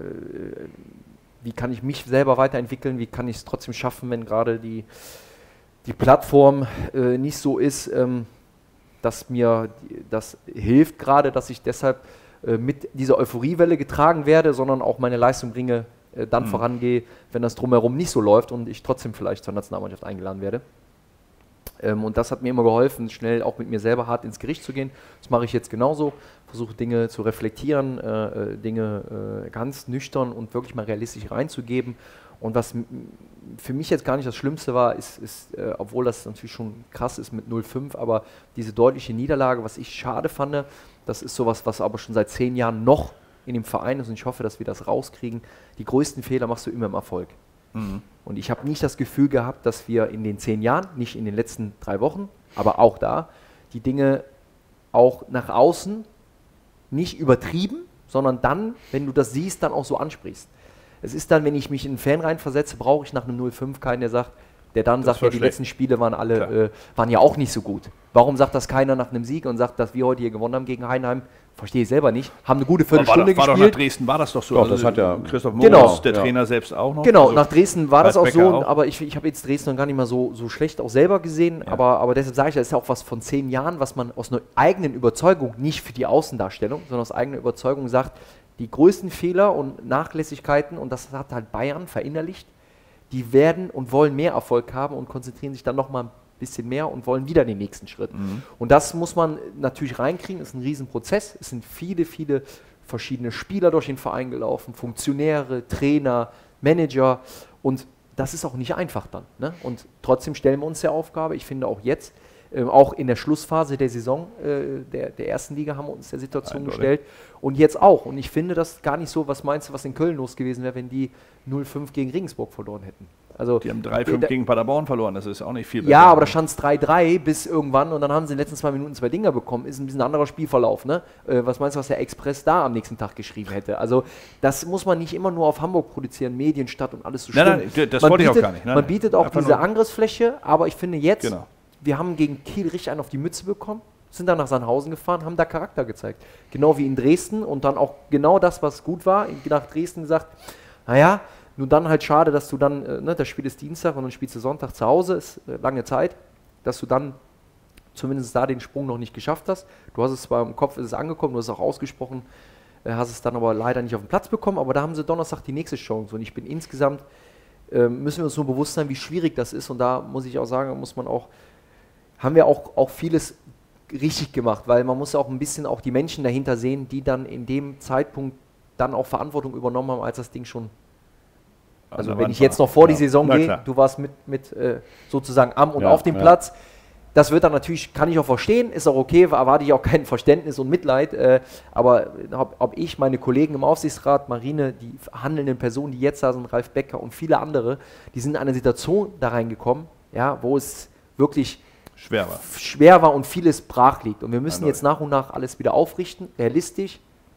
Speaker 3: wie kann ich mich selber weiterentwickeln, wie kann ich es trotzdem schaffen, wenn gerade die, die Plattform äh, nicht so ist, ähm, dass mir das hilft gerade, dass ich deshalb äh, mit dieser Euphoriewelle getragen werde, sondern auch meine Leistung bringe, äh, dann mhm. vorangehe, wenn das drumherum nicht so läuft und ich trotzdem vielleicht zur Nationalmannschaft eingeladen werde. Ähm, und das hat mir immer geholfen, schnell auch mit mir selber hart ins Gericht zu gehen. Das mache ich jetzt genauso, versuche Dinge zu reflektieren, äh, Dinge äh, ganz nüchtern und wirklich mal realistisch reinzugeben. Und was für mich jetzt gar nicht das Schlimmste war, ist, ist äh, obwohl das natürlich schon krass ist mit null fünf, aber diese deutliche Niederlage, was ich schade fand, das ist sowas, was aber schon seit zehn Jahren noch in dem Verein ist und ich hoffe, dass wir das rauskriegen. Die größten Fehler machst du immer im Erfolg. Mhm. Und ich habe nicht das Gefühl gehabt, dass wir in den zehn Jahren, nicht in den letzten drei Wochen, aber auch da, die Dinge auch nach außen nicht übertrieben, sondern dann, wenn du das siehst, dann auch so ansprichst. Es ist dann, wenn ich mich in einen Fan reinversetze, brauche ich nach einem null fünf keinen, der sagt, der dann
Speaker 1: Das
Speaker 3: sagt, ja, die
Speaker 1: schlecht.
Speaker 3: letzten Spiele waren alle, äh, waren ja auch nicht so gut. Warum sagt das keiner nach einem Sieg und sagt, dass wir heute hier gewonnen haben gegen Heidenheim? Verstehe ich selber nicht. Haben eine gute Viertelstunde
Speaker 1: war, war
Speaker 3: gespielt.
Speaker 1: Doch nach Dresden war das doch so.
Speaker 2: Doch, das hat ja
Speaker 1: Christoph Moritz,
Speaker 3: Genau.
Speaker 1: der
Speaker 2: Ja.
Speaker 1: Trainer selbst auch noch.
Speaker 3: Genau,
Speaker 1: Also
Speaker 3: nach Dresden war das auch
Speaker 1: Ralf
Speaker 3: so,
Speaker 1: Becker auch.
Speaker 3: aber ich, ich habe jetzt Dresden noch gar nicht mal so, so schlecht auch selber gesehen,
Speaker 1: Ja.
Speaker 3: aber, aber deshalb sage ich, das ist ja auch was von zehn Jahren, was man aus einer eigenen Überzeugung, nicht für die Außendarstellung, sondern aus eigener Überzeugung sagt, die größten Fehler und Nachlässigkeiten, und das hat halt Bayern verinnerlicht, die werden und wollen mehr Erfolg haben und konzentrieren sich dann nochmal ein bisschen mehr und wollen wieder den nächsten Schritt.
Speaker 1: Mhm.
Speaker 3: Und das muss man natürlich reinkriegen, ist ein Riesenprozess, es sind viele, viele verschiedene Spieler durch den Verein gelaufen, Funktionäre, Trainer, Manager, und das ist auch nicht einfach dann. Ne? Und trotzdem stellen wir uns der Aufgabe, ich finde auch jetzt, äh, auch in der Schlussphase der Saison äh, der, der ersten Liga haben wir uns der Situation
Speaker 1: Eindeutig.
Speaker 3: gestellt und jetzt auch. Und ich finde das gar nicht so, was meinst du, was in Köln los gewesen wäre, wenn die null fünf gegen Regensburg verloren hätten. Also,
Speaker 1: Die haben drei fünf
Speaker 3: da-
Speaker 1: gegen Paderborn verloren, das ist auch nicht viel.
Speaker 3: ja, aber da stand es drei drei bis irgendwann und dann haben sie in den letzten zwei Minuten zwei Dinger bekommen. Ist ein bisschen ein anderer Spielverlauf. Ne? Äh, was meinst du, was der Express da am nächsten Tag geschrieben hätte? Also das muss man nicht immer nur auf Hamburg produzieren, Medienstadt und alles so
Speaker 1: Nein,
Speaker 3: stimmt.
Speaker 1: nein, d- das
Speaker 3: Man
Speaker 1: wollte ich auch
Speaker 3: bietet-
Speaker 1: gar nicht. Nein,
Speaker 3: man
Speaker 1: nein.
Speaker 3: bietet auch
Speaker 1: Einfach
Speaker 3: diese
Speaker 1: nur-
Speaker 3: Angriffsfläche, aber ich finde jetzt,
Speaker 1: Genau.
Speaker 3: wir haben gegen Kiel richtig einen auf die Mütze bekommen, sind dann nach Sandhausen gefahren, haben da Charakter gezeigt. Genau wie in Dresden und dann auch genau das, was gut war, nach Dresden gesagt, naja, nur dann halt schade, dass du dann, äh, ne, das Spiel ist Dienstag und dann spielst du Sonntag zu Hause, ist äh, lange Zeit, dass du dann zumindest da den Sprung noch nicht geschafft hast. Du hast es zwar im Kopf, ist es angekommen, du hast es auch ausgesprochen, äh, hast es dann aber leider nicht auf den Platz bekommen, aber da haben sie Donnerstag die nächste Chance und ich bin insgesamt, äh, müssen wir uns nur bewusst sein, wie schwierig das ist und da muss ich auch sagen, muss man auch, haben wir auch, auch vieles richtig gemacht, weil man muss auch ein bisschen auch die Menschen dahinter sehen, die dann in dem Zeitpunkt dann auch Verantwortung übernommen haben, als das Ding schon. Also
Speaker 1: der
Speaker 3: wenn
Speaker 1: Wand
Speaker 3: ich jetzt
Speaker 1: war.
Speaker 3: noch vor die
Speaker 1: Ja.
Speaker 3: Saison
Speaker 1: Na
Speaker 3: gehe,
Speaker 1: klar.
Speaker 3: du warst mit, mit äh, sozusagen am und
Speaker 2: Ja,
Speaker 3: auf dem
Speaker 2: ja.
Speaker 3: Platz, das wird dann natürlich, kann ich auch verstehen, ist auch okay, erwarte ich auch kein Verständnis und Mitleid, äh, aber ob, ob ich, meine Kollegen im Aufsichtsrat, Marine, die handelnden Personen, die jetzt da sind, Ralf Becker und viele andere, die sind in eine Situation da reingekommen, ja, wo es wirklich
Speaker 1: Schwer war.
Speaker 3: schwer war und vieles brach liegt. Und wir müssen
Speaker 1: Eindeutig.
Speaker 3: jetzt nach und nach alles wieder aufrichten, realistisch,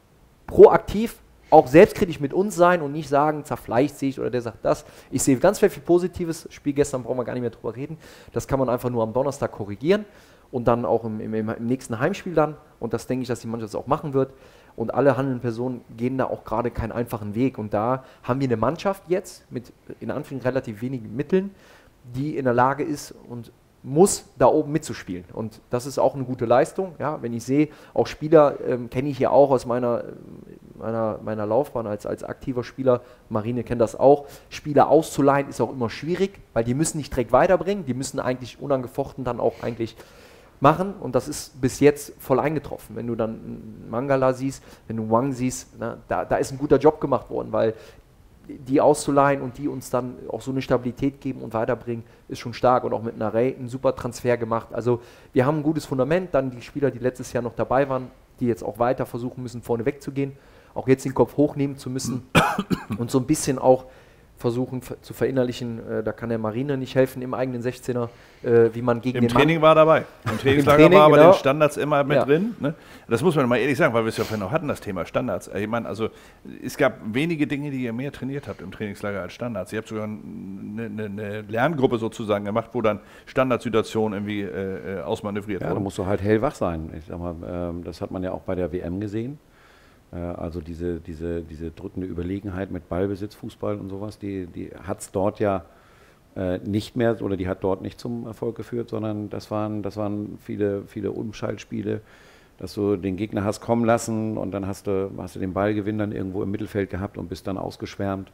Speaker 3: proaktiv, auch selbstkritisch mit uns sein und nicht sagen, zerfleischt sich oder der sagt das. Ich sehe ganz viel, viel Positives. Spiel gestern brauchen wir gar nicht mehr drüber reden. Das kann man einfach nur am Donnerstag korrigieren und dann auch im, im, im nächsten Heimspiel dann. Und das denke ich, dass die Mannschaft das auch machen wird. Und alle handelnden Personen gehen da auch gerade keinen einfachen Weg. Und da haben wir eine Mannschaft jetzt mit in Anführungszeichen relativ wenigen Mitteln, die in der Lage ist und muss da oben mitzuspielen. Und das ist auch eine gute Leistung. Ja, wenn ich sehe, auch Spieler ähm, kenne ich ja auch aus meiner, meiner, meiner Laufbahn als, als aktiver Spieler. Marine kennt das auch. Spieler auszuleihen ist auch immer schwierig, weil die müssen nicht direkt weiterbringen. Die müssen eigentlich unangefochten dann auch eigentlich machen. Und das ist bis jetzt voll eingetroffen. Wenn du dann einen Mangala siehst, wenn du Wang siehst, na, da, da ist ein guter Job gemacht worden, weil die auszuleihen und die uns dann auch so eine Stabilität geben und weiterbringen, ist schon stark. Und auch mit Narey einen super Transfer gemacht. Also wir haben ein gutes Fundament. Dann die Spieler, die letztes Jahr noch dabei waren, die jetzt auch weiter versuchen müssen, vorne wegzugehen, auch jetzt den Kopf hochnehmen zu müssen und so ein bisschen auch versuchen ver- zu verinnerlichen, äh, da kann der Marine nicht helfen im eigenen sechzehner, äh, wie man gegen
Speaker 1: Im
Speaker 3: den
Speaker 1: Training war er dabei. Im Trainingslager
Speaker 3: Training,
Speaker 1: war aber
Speaker 3: genau.
Speaker 1: den Standards immer mit
Speaker 3: Ja.
Speaker 1: drin. Ne? Das muss man mal ehrlich sagen, weil wir es ja vorhin noch hatten, das Thema Standards. Ich meine, also es gab wenige Dinge, die ihr mehr trainiert habt im Trainingslager als Standards. Ihr habt sogar eine, eine, eine Lerngruppe sozusagen gemacht, wo dann Standardsituationen irgendwie äh, äh, ausmanövriert
Speaker 2: Ja, da
Speaker 1: wurden.
Speaker 2: musst du halt hellwach sein. Ich sag mal, ähm, das hat man ja auch bei der W M gesehen. Äh, also diese, diese, diese drückende Überlegenheit mit Ballbesitz, Fußball und sowas, die, die hat es dort ja äh, nicht mehr oder die hat dort nicht zum Erfolg geführt, sondern das waren, das waren viele, viele Umschaltspiele, dass du den Gegner hast kommen lassen und dann hast du, hast du den Ballgewinn dann irgendwo im Mittelfeld gehabt und bist dann ausgeschwärmt.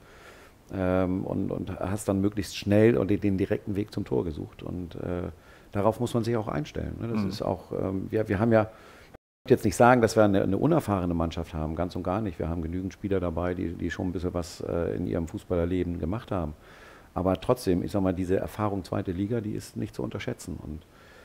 Speaker 2: Ähm, und, und hast dann möglichst schnell und den, den direkten Weg zum Tor gesucht. Und äh, darauf muss man sich auch einstellen. Ne? Das
Speaker 1: Mhm.
Speaker 2: ist auch, ähm, wir, wir haben ja, ich will jetzt nicht sagen, dass wir eine, eine unerfahrene Mannschaft haben, ganz und gar nicht. Wir haben genügend Spieler dabei, die, die schon ein bisschen was äh, in ihrem Fußballerleben gemacht haben. Aber trotzdem, ich sag mal, diese Erfahrung zweite Liga, die ist nicht zu unterschätzen. Und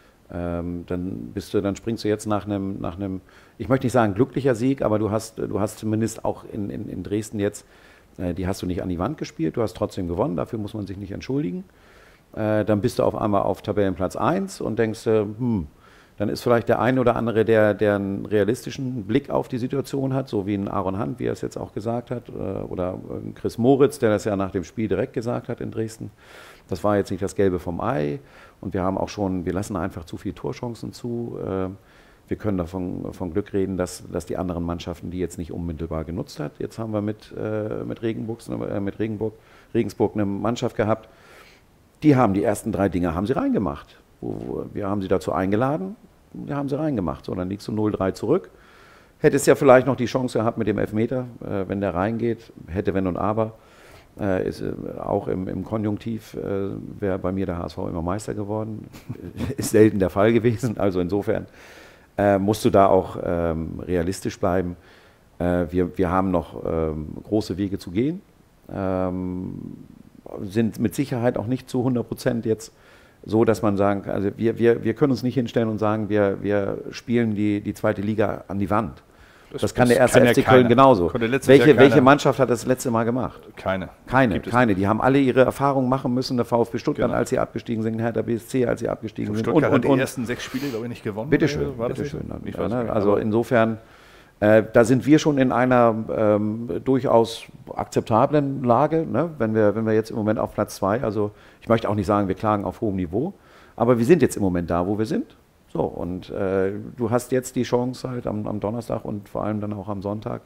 Speaker 2: ähm, dann bist du, dann springst du jetzt nach einem, nach einem, ich möchte nicht sagen glücklicher Sieg, aber du hast, du hast zumindest auch in, in, in Dresden jetzt, äh, die hast du nicht an die Wand gespielt, du hast trotzdem gewonnen, dafür muss man sich nicht entschuldigen. Äh, dann bist du auf einmal auf Tabellenplatz eins und denkst, äh, hm, dann ist vielleicht der eine oder andere, der, der einen realistischen Blick auf die Situation hat, so wie ein Aaron Hunt, wie er es jetzt auch gesagt hat, oder ein Chris Moritz, der das ja nach dem Spiel direkt gesagt hat in Dresden. Das war jetzt nicht das Gelbe vom Ei und wir haben auch schon, wir lassen einfach zu viele Torchancen zu. Wir können davon von Glück reden, dass, dass die anderen Mannschaften die jetzt nicht unmittelbar genutzt hat. Jetzt haben wir mit, mit, Regenburg, mit Regenburg, Regensburg eine Mannschaft gehabt, die haben die ersten drei Dinge haben sie reingemacht. Wir haben sie dazu eingeladen, wir haben sie reingemacht. So, dann liegst du null drei zurück. Hättest ja vielleicht noch die Chance gehabt mit dem Elfmeter, äh, wenn der reingeht. Hätte, wenn und aber. Äh, ist äh, auch im, im Konjunktiv äh, wäre bei mir der H S V immer Meister geworden. Ist selten der Fall gewesen. Also insofern äh, musst du da auch ähm, realistisch bleiben. Äh, wir, wir haben noch ähm, große Wege zu gehen. Ähm, sind mit Sicherheit auch nicht zu hundert Prozent jetzt so, dass man sagen kann, also wir, wir, wir können uns nicht hinstellen und sagen, wir, wir spielen die, die zweite Liga an die Wand. Das, das kann das der erste F C ja Köln genauso. Welche, welche Mannschaft hat das, das letzte Mal gemacht?
Speaker 1: Keine.
Speaker 2: Keine, keine. Die haben alle ihre Erfahrungen machen müssen. Der VfB Stuttgart, genau. als sie abgestiegen sind, Hertha B S C, als sie abgestiegen sind.
Speaker 1: Stuttgart
Speaker 2: und, und,
Speaker 1: hat
Speaker 2: und.
Speaker 1: die ersten sechs Spiele, glaube ich, nicht gewonnen.
Speaker 2: Bitteschön,
Speaker 1: war
Speaker 2: bitteschön.
Speaker 1: Ich
Speaker 2: ja, ne? Also insofern, äh, da sind wir schon in einer ähm, durchaus akzeptablen Lage, ne? wenn, wir, wenn wir jetzt im Moment auf Platz zwei, also ich möchte auch nicht sagen, wir klagen auf hohem Niveau, aber wir sind jetzt im Moment da, wo wir sind. So, und äh, du hast jetzt die Chance halt am, am Donnerstag und vor allem dann auch am Sonntag,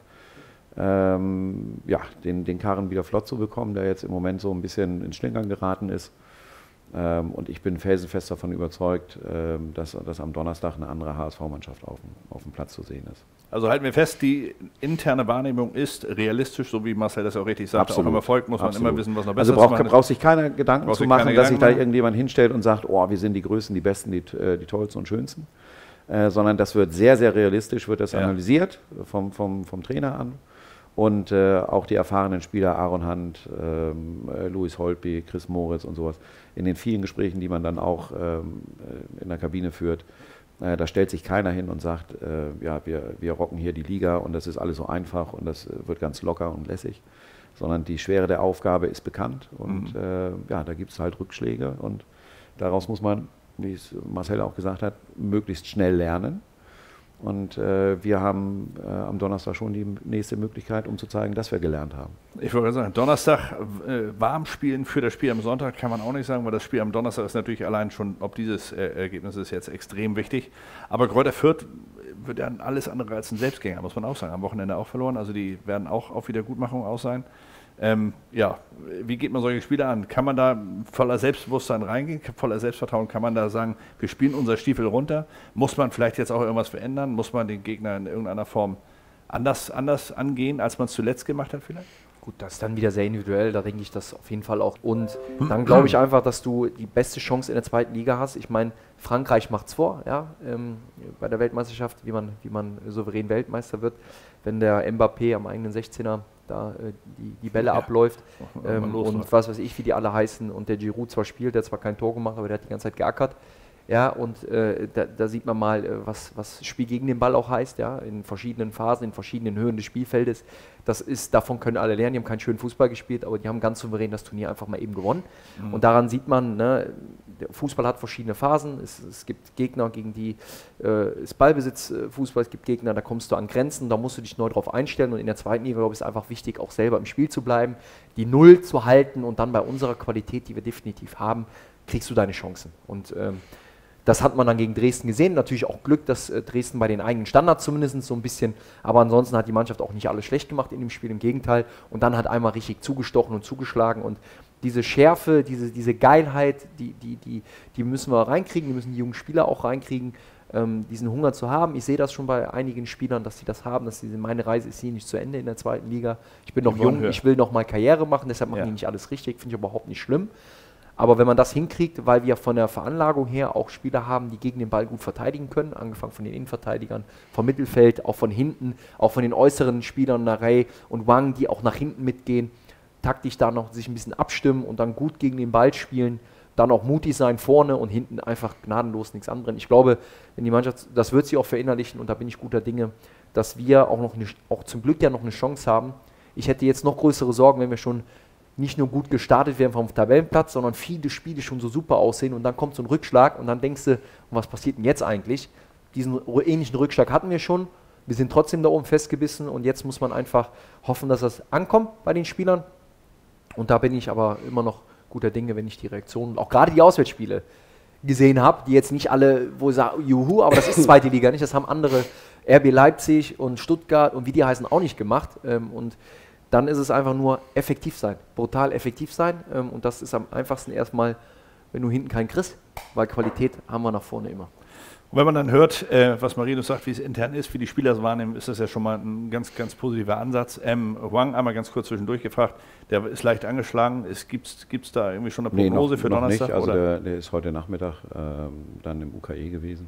Speaker 2: ähm, ja, den, den Karren wieder flott zu bekommen, der jetzt im Moment so ein bisschen in Schlingern geraten ist. Ähm, und ich bin felsenfest davon überzeugt, ähm, dass, dass am Donnerstag eine andere H S V-Mannschaft auf, auf dem Platz zu sehen ist.
Speaker 1: Also halten wir fest, die interne Wahrnehmung ist realistisch, so wie Marcel das auch richtig sagt.
Speaker 2: Absolut.
Speaker 1: Auch im Erfolg muss man
Speaker 2: Absolut.
Speaker 1: immer wissen, was noch besser
Speaker 2: ist. Also braucht,
Speaker 1: ist.
Speaker 2: braucht sich keiner Gedanken zu machen, dass
Speaker 1: Gedanken
Speaker 2: sich da
Speaker 1: machen.
Speaker 2: irgendjemand hinstellt und sagt, oh, wir sind die Größten, die Besten, die, die Tollsten und Schönsten. Äh, sondern das wird sehr, sehr realistisch, wird das ja. analysiert vom, vom, vom Trainer an. Und äh, auch die erfahrenen Spieler, Aaron Hunt, ähm, äh, Louis Holtby, Chris Moritz und sowas, in den vielen Gesprächen, die man dann auch ähm, in der Kabine führt, äh, da stellt sich keiner hin und sagt, äh, ja, wir, wir rocken hier die Liga und das ist alles so einfach und das wird ganz locker und lässig, sondern die Schwere der Aufgabe ist bekannt und mhm. äh, ja, da gibt es halt Rückschläge und daraus muss man, wie es Marcel auch gesagt hat, möglichst schnell lernen. Und äh, wir haben äh, am Donnerstag schon die nächste Möglichkeit, um zu zeigen, dass wir gelernt haben.
Speaker 1: Ich wollte sagen, Donnerstag äh, warm spielen für das Spiel am Sonntag kann man auch nicht sagen, weil das Spiel am Donnerstag ist natürlich allein schon, ob dieses äh, Ergebnis ist jetzt extrem wichtig. Aber Greuther Fürth wird ja alles andere als ein Selbstgänger, muss man auch sagen. Am Wochenende auch verloren, also die werden auch auf Wiedergutmachung aus sein. Ähm, ja, wie geht man solche Spiele an? Kann man da voller Selbstbewusstsein reingehen, voller Selbstvertrauen? Kann man da sagen, wir spielen unser Stiefel runter? Muss man vielleicht jetzt auch irgendwas verändern? Muss man den Gegner in irgendeiner Form anders, anders angehen, als man es zuletzt gemacht hat vielleicht?
Speaker 3: Gut, das ist dann wieder sehr individuell, da denke ich das auf jeden Fall auch. Und dann glaube ich einfach, dass du die beste Chance in der zweiten Liga hast. Ich meine, Frankreich macht es vor, ja, ähm, bei der Weltmeisterschaft, wie man, wie man souverän Weltmeister wird, wenn der Mbappé am eigenen sechzehner da äh, die, die Bälle ja. abläuft ähm, und was weiß ich, wie die alle heißen und der Giroud zwar spielt, der hat zwar kein Tor gemacht, aber der hat die ganze Zeit geackert. Ja, und äh, da, da sieht man mal, äh, was, was Spiel gegen den Ball auch heißt, ja, in verschiedenen Phasen, in verschiedenen Höhen des Spielfeldes. Das ist, davon können alle lernen, die haben keinen schönen Fußball gespielt, aber die haben ganz souverän das Turnier einfach mal eben gewonnen. Mhm. Und daran sieht man, ne, der Fußball hat verschiedene Phasen. Es, es gibt Gegner, gegen die äh, ist Ballbesitzfußball, es gibt Gegner, da kommst du an Grenzen, da musst du dich neu drauf einstellen. Und in der zweiten Liga, glaube ich, ist es einfach wichtig, auch selber im Spiel zu bleiben, die Null zu halten und dann bei unserer Qualität, die wir definitiv haben, kriegst du deine Chancen. Und ähm, das hat man dann gegen Dresden gesehen. Natürlich auch Glück, dass äh, Dresden bei den eigenen Standards zumindest so ein bisschen, aber ansonsten hat die Mannschaft auch nicht alles schlecht gemacht in dem Spiel, im Gegenteil. Und dann hat einmal richtig zugestochen und zugeschlagen. Und diese Schärfe, diese, diese Geilheit, die, die, die, die müssen wir reinkriegen, die müssen die jungen Spieler auch reinkriegen, ähm, diesen Hunger zu haben. Ich sehe das schon bei einigen Spielern, dass sie das haben, dass sie, meine Reise ist hier nicht zu Ende in der zweiten Liga. Ich bin noch jung, ich will noch mal Karriere machen, deshalb machen ja. die nicht alles richtig, finde ich überhaupt nicht schlimm. Aber wenn man das hinkriegt, weil wir von der Veranlagung her auch Spieler haben, die gegen den Ball gut verteidigen können, angefangen von den Innenverteidigern, vom Mittelfeld, auch von hinten, auch von den äußeren Spielern, Narey und Wang, die auch nach hinten mitgehen, taktisch da noch sich ein bisschen abstimmen und dann gut gegen den Ball spielen, dann auch mutig sein vorne und hinten einfach gnadenlos nichts anbrennen. Ich glaube, wenn die Mannschaft, das wird sie auch verinnerlichen und da bin ich guter Dinge, dass wir auch noch eine, auch zum Glück ja noch eine Chance haben. Ich hätte jetzt noch größere Sorgen, wenn wir schon nicht nur gut gestartet werden vom Tabellenplatz, sondern viele Spiele schon so super aussehen und dann kommt so ein Rückschlag und dann denkst du, was passiert denn jetzt eigentlich? Diesen ähnlichen Rückschlag hatten wir schon, wir sind trotzdem da oben festgebissen und jetzt muss man einfach hoffen, dass das ankommt bei den Spielern und da bin ich aber immer noch guter Dinge, wenn ich die Reaktionen, auch gerade die Auswärtsspiele gesehen habe, die jetzt nicht alle, wo ich sage, juhu, aber das ist zweite Liga nicht, das haben andere, R B Leipzig und Stuttgart und wie die heißen auch nicht gemacht ähm, und dann ist es einfach nur effektiv sein, brutal effektiv sein ähm, und das ist am einfachsten erstmal, wenn du hinten keinen kriegst, weil Qualität haben wir nach vorne immer.
Speaker 1: Und wenn man dann hört, äh, was Marino sagt, wie es intern ist, wie die Spieler es wahrnehmen, ist das ja schon mal ein ganz, ganz positiver Ansatz. Ähm, Huang, einmal ganz kurz zwischendurch gefragt, der ist leicht angeschlagen. Gibt es da irgendwie schon eine Prognose nee, noch, für
Speaker 2: noch
Speaker 1: Donnerstag?
Speaker 2: Nicht. Also der, der ist heute Nachmittag ähm, dann im U K E gewesen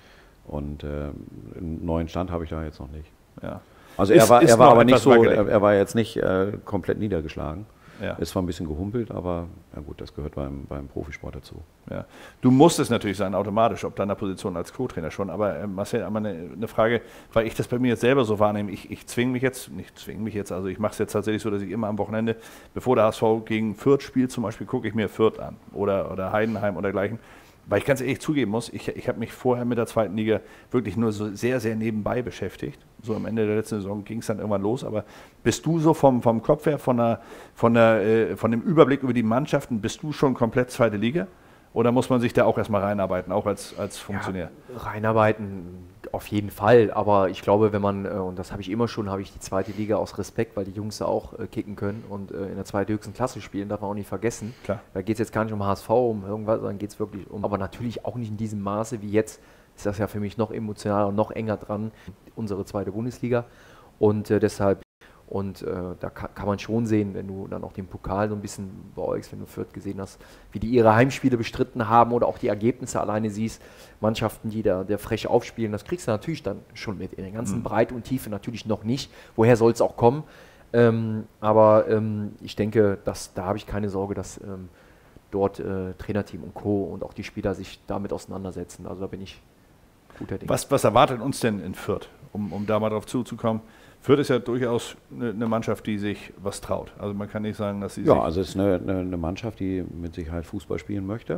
Speaker 2: und äh, einen neuen Stand habe ich da jetzt noch nicht.
Speaker 1: Ja.
Speaker 2: Also er ist, war, er war aber nicht so, er, er war jetzt nicht äh, komplett niedergeschlagen. Ja. Ist zwar ein bisschen gehumpelt, aber ja gut, das gehört beim, beim Profisport dazu.
Speaker 1: Ja. Du musst es natürlich sein, automatisch, ob deiner Position als Co-Trainer schon. Aber äh, Marcel, einmal eine, eine Frage, weil ich das bei mir jetzt selber so wahrnehme. Ich, ich zwinge mich jetzt, nicht zwinge mich jetzt, also ich mache es jetzt tatsächlich so, dass ich immer am Wochenende, bevor der H S V gegen Fürth spielt, zum Beispiel, gucke ich mir Fürth an oder, oder Heidenheim oder dergleichen. Weil ich ganz ehrlich zugeben muss, ich, ich habe mich vorher mit der zweiten Liga wirklich nur so sehr, sehr nebenbei beschäftigt. So am Ende der letzten Saison ging es dann irgendwann los. Aber bist du so vom, vom Kopf her, von, der, von, der, äh, von dem Überblick über die Mannschaften, bist du schon komplett zweite Liga? Oder muss man sich da auch erstmal reinarbeiten, auch als, als Funktionär?
Speaker 3: Ja, reinarbeiten auf jeden Fall, aber ich glaube, wenn man, und das habe ich immer schon, habe ich die zweite Liga aus Respekt, weil die Jungs da auch äh, kicken können und äh, in der zweithöchsten Klasse spielen, darf man auch nicht vergessen. Klar. Da geht es jetzt gar nicht um H S V, um irgendwas, sondern geht es wirklich um, aber natürlich auch nicht in diesem Maße wie jetzt, ist das ja für mich noch emotionaler und noch enger dran, unsere zweite Bundesliga und äh, deshalb Und äh, da kann, kann man schon sehen, wenn du dann auch den Pokal so ein bisschen beäugst, wenn du Fürth gesehen hast, wie die ihre Heimspiele bestritten haben oder auch die Ergebnisse alleine siehst, Mannschaften, die da der frech aufspielen, das kriegst du natürlich dann schon mit. In der ganzen mhm. Breite und Tiefe natürlich noch nicht. Woher soll es auch kommen? Ähm, aber ähm, ich denke, dass, da habe ich keine Sorge, dass ähm, dort äh, Trainerteam und Co. und auch die Spieler sich damit auseinandersetzen. Also da bin ich guter Dinge.
Speaker 1: Was, was erwartet uns denn in Fürth, um, um da mal drauf zuzukommen? Fürth ist ja durchaus eine, eine Mannschaft, die sich was traut. Also man kann nicht sagen, dass sie
Speaker 2: Ja,
Speaker 1: sich
Speaker 2: also es ist eine, eine, eine Mannschaft, die mit Sicherheit Fußball spielen möchte,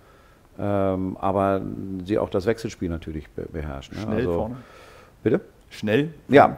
Speaker 2: ähm, aber sie auch das Wechselspiel natürlich be beherrscht. Ne?
Speaker 1: Schnell
Speaker 2: also,
Speaker 1: vorne.
Speaker 2: Bitte?
Speaker 1: Schnell?
Speaker 2: Ja,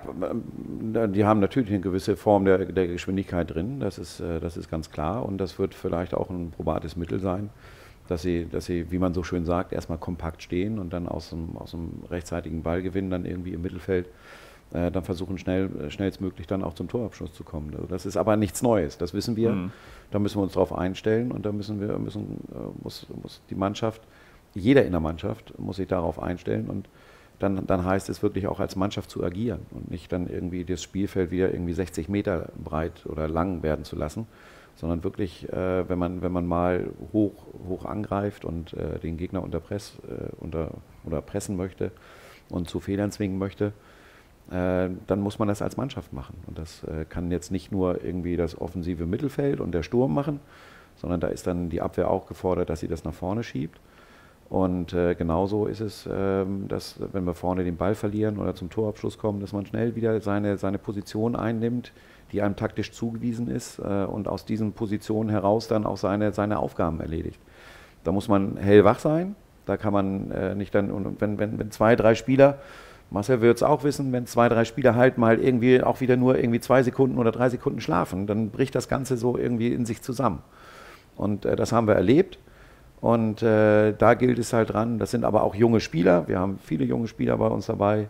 Speaker 2: die haben natürlich eine gewisse Form der, der Geschwindigkeit drin, das ist, das ist ganz klar und das wird vielleicht auch ein probates Mittel sein, dass sie, dass sie, wie man so schön sagt, erstmal kompakt stehen und dann aus dem, aus dem rechtzeitigen Ballgewinn dann irgendwie im Mittelfeld äh, dann versuchen, schnell, schnellstmöglich dann auch zum Torabschluss zu kommen. Also das ist aber nichts Neues, das wissen wir. Mhm. Da müssen wir uns darauf einstellen und da müssen wir, müssen, äh, muss, muss die Mannschaft, jeder in der Mannschaft muss sich darauf einstellen und dann, dann heißt es wirklich auch als Mannschaft zu agieren und nicht dann irgendwie das Spielfeld wieder irgendwie sechzig Meter breit oder lang werden zu lassen, sondern wirklich, äh, wenn man, wenn man mal hoch, hoch angreift und äh, den Gegner unter Press, äh, unter, oder pressen möchte und zu Fehlern zwingen möchte, äh, dann muss man das als Mannschaft machen. Und das äh, kann jetzt nicht nur irgendwie das offensive Mittelfeld und der Sturm machen, sondern da ist dann die Abwehr auch gefordert, dass sie das nach vorne schiebt. Und äh, genauso ist es, ähm, dass wenn wir vorne den Ball verlieren oder zum Torabschluss kommen, dass man schnell wieder seine, seine Position einnimmt, die einem taktisch zugewiesen ist äh, und aus diesen Positionen heraus dann auch seine, seine Aufgaben erledigt. Da muss man hellwach sein, da kann man äh, nicht dann, und wenn, wenn, wenn zwei, drei Spieler, Marcel wird es auch wissen, wenn zwei, drei Spieler halt mal irgendwie auch wieder nur irgendwie zwei Sekunden oder drei Sekunden schlafen, dann bricht das Ganze so irgendwie in sich zusammen. Und äh, das haben wir erlebt. Und äh, da gilt es halt dran, das sind aber auch junge Spieler, wir haben viele junge Spieler bei uns dabei,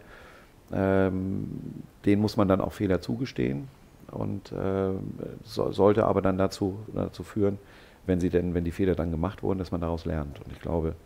Speaker 2: ähm, denen muss man dann auch Fehler zugestehen und äh, so, sollte aber dann dazu, dazu führen, wenn sie denn, wenn die Fehler dann gemacht wurden, dass man daraus lernt. Und ich glaube,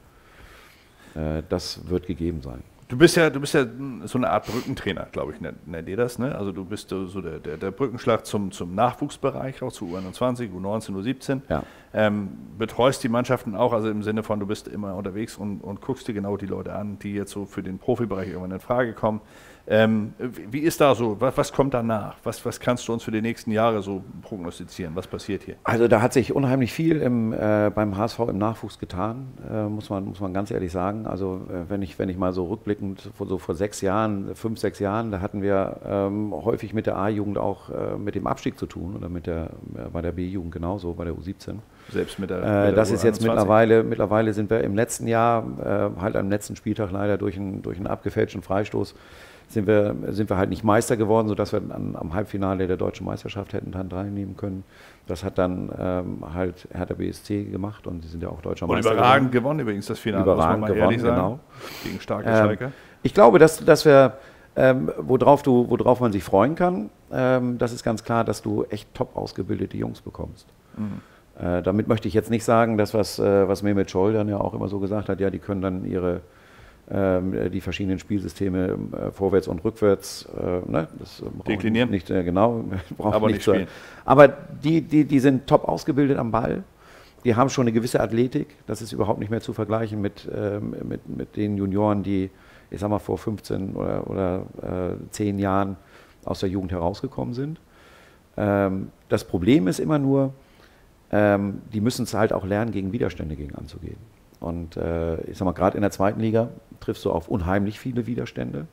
Speaker 2: äh, das wird gegeben sein.
Speaker 1: Du bist ja, du bist ja so eine Art Brückentrainer, glaube ich, nennt, nennt ihr das, ne? Also du bist so der, der, der Brückenschlag zum, zum Nachwuchsbereich, auch zu U einundzwanzig, U neunzehn, U siebzehn.
Speaker 2: Ja.
Speaker 1: Ähm, betreust die Mannschaften auch, also im Sinne von, du bist immer unterwegs und, und guckst dir genau die Leute an, die jetzt so für den Profibereich irgendwann in Frage kommen. Ähm, wie ist da so, was, was kommt danach? Was, was kannst du uns für die nächsten Jahre so prognostizieren? Was passiert hier?
Speaker 2: Also da hat sich unheimlich viel im, äh, beim H S V im Nachwuchs getan, äh, muss man, muss man ganz ehrlich sagen. Also äh, wenn ich, wenn ich mal so rückblickend, vor, so vor sechs Jahren, fünf, sechs Jahren, da hatten wir ähm, häufig mit der A-Jugend auch äh, mit dem Abstieg zu tun oder mit der, äh, bei der B-Jugend genauso, bei der U siebzehn.
Speaker 1: Selbst mit der,
Speaker 2: äh,
Speaker 1: mit der
Speaker 2: Das
Speaker 1: U
Speaker 2: ist jetzt
Speaker 1: einundzwanzig.
Speaker 2: mittlerweile, mittlerweile sind wir im letzten Jahr, äh, halt am letzten Spieltag leider durch einen, durch einen abgefälschten Freistoß, sind wir, sind wir halt nicht Meister geworden, sodass wir an, am Halbfinale der Deutschen Meisterschaft hätten dann teilnehmen können. Das hat dann ähm, halt Hertha B S C gemacht und sie sind ja auch Deutscher
Speaker 1: Und
Speaker 2: Meister
Speaker 1: überragend gewonnen. gewonnen übrigens das Finale,
Speaker 2: Überragend
Speaker 1: muss man mal
Speaker 2: gewonnen,
Speaker 1: ehrlich sagen.
Speaker 2: genau.
Speaker 1: Gegen starke
Speaker 2: Ähm,
Speaker 1: Schalke.
Speaker 2: Ich glaube, dass, dass wir, ähm, worauf, du, worauf man sich freuen kann, ähm, das ist ganz klar, dass du echt top ausgebildete Jungs bekommst. Mhm. Äh, damit möchte ich jetzt nicht sagen, dass was, äh, was Mehmet Scholl dann ja auch immer so gesagt hat, ja, die können dann ihre ähm, die verschiedenen Spielsysteme äh, vorwärts und rückwärts äh, ne, das
Speaker 1: deklinieren.
Speaker 2: Nicht, äh, genau, braucht
Speaker 1: aber
Speaker 2: nicht
Speaker 1: nicht
Speaker 2: zu,
Speaker 1: spielen.
Speaker 2: Aber die, die, die sind top ausgebildet am Ball. Die haben schon eine gewisse Athletik. Das ist überhaupt nicht mehr zu vergleichen mit, ähm, mit, mit den Junioren, die, ich sag mal, vor fünfzehn oder, oder äh, zehn Jahren aus der Jugend herausgekommen sind. Ähm, das Problem ist immer nur, ähm, die müssen es halt auch lernen, gegen Widerstände gegen anzugehen. Und äh, ich sag mal, gerade in der zweiten Liga triffst du auf unheimlich viele Widerstände.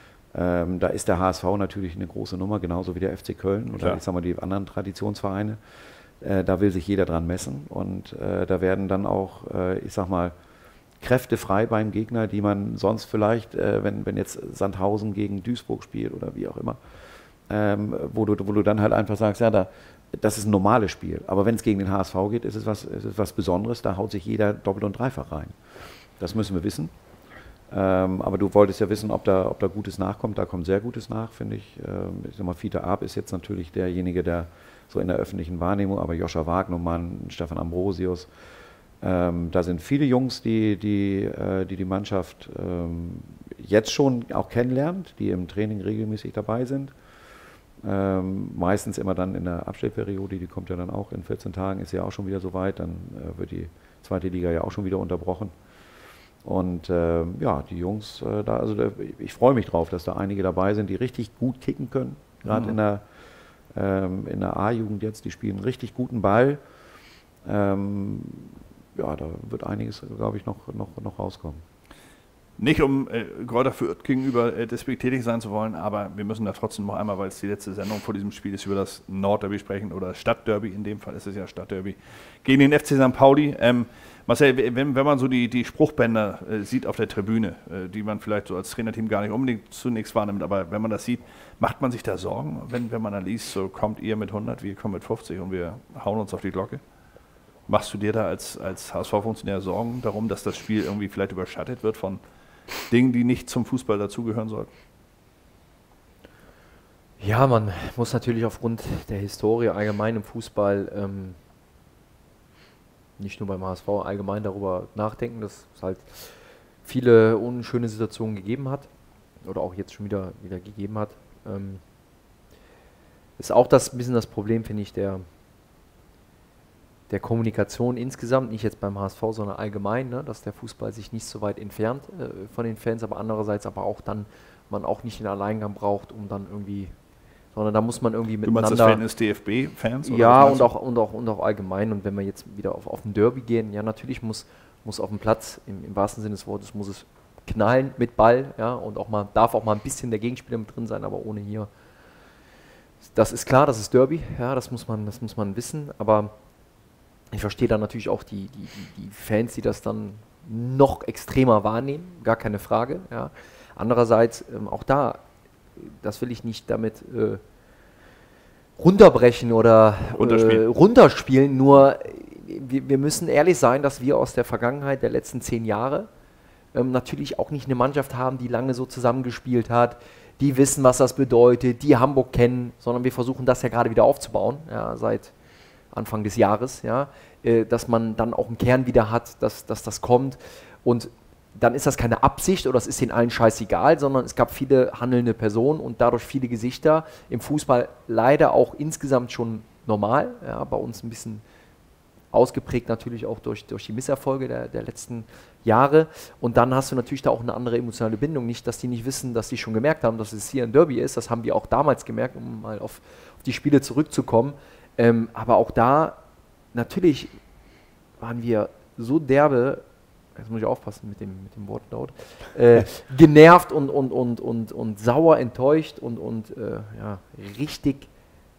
Speaker 2: Ähm, da ist der H S V natürlich eine große Nummer, genauso wie der F C Köln oder
Speaker 1: Klar.
Speaker 2: ich sag mal die anderen Traditionsvereine. Äh, da will sich jeder dran messen und äh, da werden dann auch, äh, ich sag mal, Kräfte frei beim Gegner, die man sonst vielleicht, äh, wenn, wenn jetzt Sandhausen gegen Duisburg spielt oder wie auch immer, ähm, wo, du, wo du dann halt einfach sagst, ja, da, das ist ein normales Spiel. Aber wenn es gegen den H S V geht, ist es was, ist es was Besonderes, da haut sich jeder doppelt und dreifach rein. Das müssen wir wissen. Ähm, aber du wolltest ja wissen, ob da, ob da Gutes nachkommt. Da kommt sehr Gutes nach, finde ich. Ähm, ich sag mal, Fiete Arp ist jetzt natürlich derjenige, der so in der öffentlichen Wahrnehmung, aber Joscha Wagnermann, Stefan Ambrosius, ähm, da sind viele Jungs, die die, äh, die, die Mannschaft ähm, jetzt schon auch kennenlernt, die im Training regelmäßig dabei sind. Ähm, meistens immer dann in der Abstellperiode, die kommt ja dann auch in vierzehn Tagen, ist ja auch schon wieder soweit, dann äh, wird die zweite Liga ja auch schon wieder unterbrochen. Und äh, ja, die Jungs, äh, da, also da, ich freue mich drauf, dass da einige dabei sind, die richtig gut kicken können, gerade mhm. in der, ähm, in der A-Jugend jetzt, die spielen richtig guten Ball. Ähm, ja, da wird einiges, glaube ich, noch, noch, noch rauskommen.
Speaker 1: Nicht um äh, Greuther Fürth gegenüber äh, despektierlich sein zu wollen, aber wir müssen da trotzdem noch einmal, weil es die letzte Sendung vor diesem Spiel ist, über das Nordderby sprechen oder Stadtderby, in dem Fall ist es ja Stadtderby, gegen den F C Sankt Pauli. Ähm, Marcel, wenn, wenn man so die, die Spruchbänder äh, sieht auf der Tribüne, äh, die man vielleicht so als Trainerteam gar nicht unbedingt zunächst wahrnimmt, aber wenn man das sieht, macht man sich da Sorgen, wenn, wenn man dann liest, so kommt ihr mit hundert, wir kommen mit fünfzig und wir hauen uns auf die Glocke? Machst du dir da als, als H S V-Funktionär Sorgen darum, dass das Spiel irgendwie vielleicht überschattet wird von Dingen, die nicht zum Fußball dazugehören sollten?
Speaker 3: Ja, man muss natürlich aufgrund der Historie allgemein im Fußball, ähm, nicht nur beim H S V, allgemein darüber nachdenken, dass es halt viele unschöne Situationen gegeben hat oder auch jetzt schon wieder, wieder gegeben hat. Ähm, ist auch das ein bisschen das Problem, finde ich, der der Kommunikation insgesamt, nicht jetzt beim H S V, sondern allgemein, ne, dass der Fußball sich nicht so weit entfernt äh, von den Fans, aber andererseits aber auch dann, man auch nicht den Alleingang braucht, um dann irgendwie, sondern da muss man irgendwie miteinander...
Speaker 1: Du meinst das Verhältnis D F B-Fans?
Speaker 3: Ja, und auch, und, auch, und auch allgemein. Und wenn wir jetzt wieder auf, auf ein Derby gehen, ja, natürlich muss, muss auf dem Platz, im, im wahrsten Sinne des Wortes, muss es knallen mit Ball, ja, und auch mal, darf auch mal ein bisschen der Gegenspieler mit drin sein, aber ohne hier. Das ist klar, das ist Derby, ja, das muss man, das muss man wissen, aber ich verstehe dann natürlich auch die, die, die Fans, die das dann noch extremer wahrnehmen, gar keine Frage. Ja. Andererseits, ähm, auch da, das will ich nicht damit äh, runterbrechen oder
Speaker 1: runterspielen,
Speaker 3: äh, runterspielen, nur wir, wir müssen ehrlich sein, dass wir aus der Vergangenheit der letzten zehn Jahre ähm, natürlich auch nicht eine Mannschaft haben, die lange so zusammengespielt hat, die wissen, was das bedeutet, die Hamburg kennen, sondern wir versuchen das ja gerade wieder aufzubauen, ja, seit Anfang des Jahres, ja, äh, dass man dann auch einen Kern wieder hat, dass, dass das kommt. Und dann ist das keine Absicht oder es ist den allen scheißegal, sondern es gab viele handelnde Personen und dadurch viele Gesichter. Im Fußball leider auch insgesamt schon normal, ja, bei uns ein bisschen ausgeprägt natürlich auch durch, durch die Misserfolge der, der letzten Jahre. Und dann hast du natürlich da auch eine andere emotionale Bindung. Nicht, dass die nicht wissen, dass die schon gemerkt haben, dass es hier ein Derby ist. Das haben die auch damals gemerkt, um mal auf, auf die Spiele zurückzukommen. Ähm, aber auch da, natürlich waren wir so derbe, jetzt muss ich aufpassen mit dem, mit dem Wortlaut, äh, genervt und, und, und, und, und sauer, enttäuscht und, und äh, ja, richtig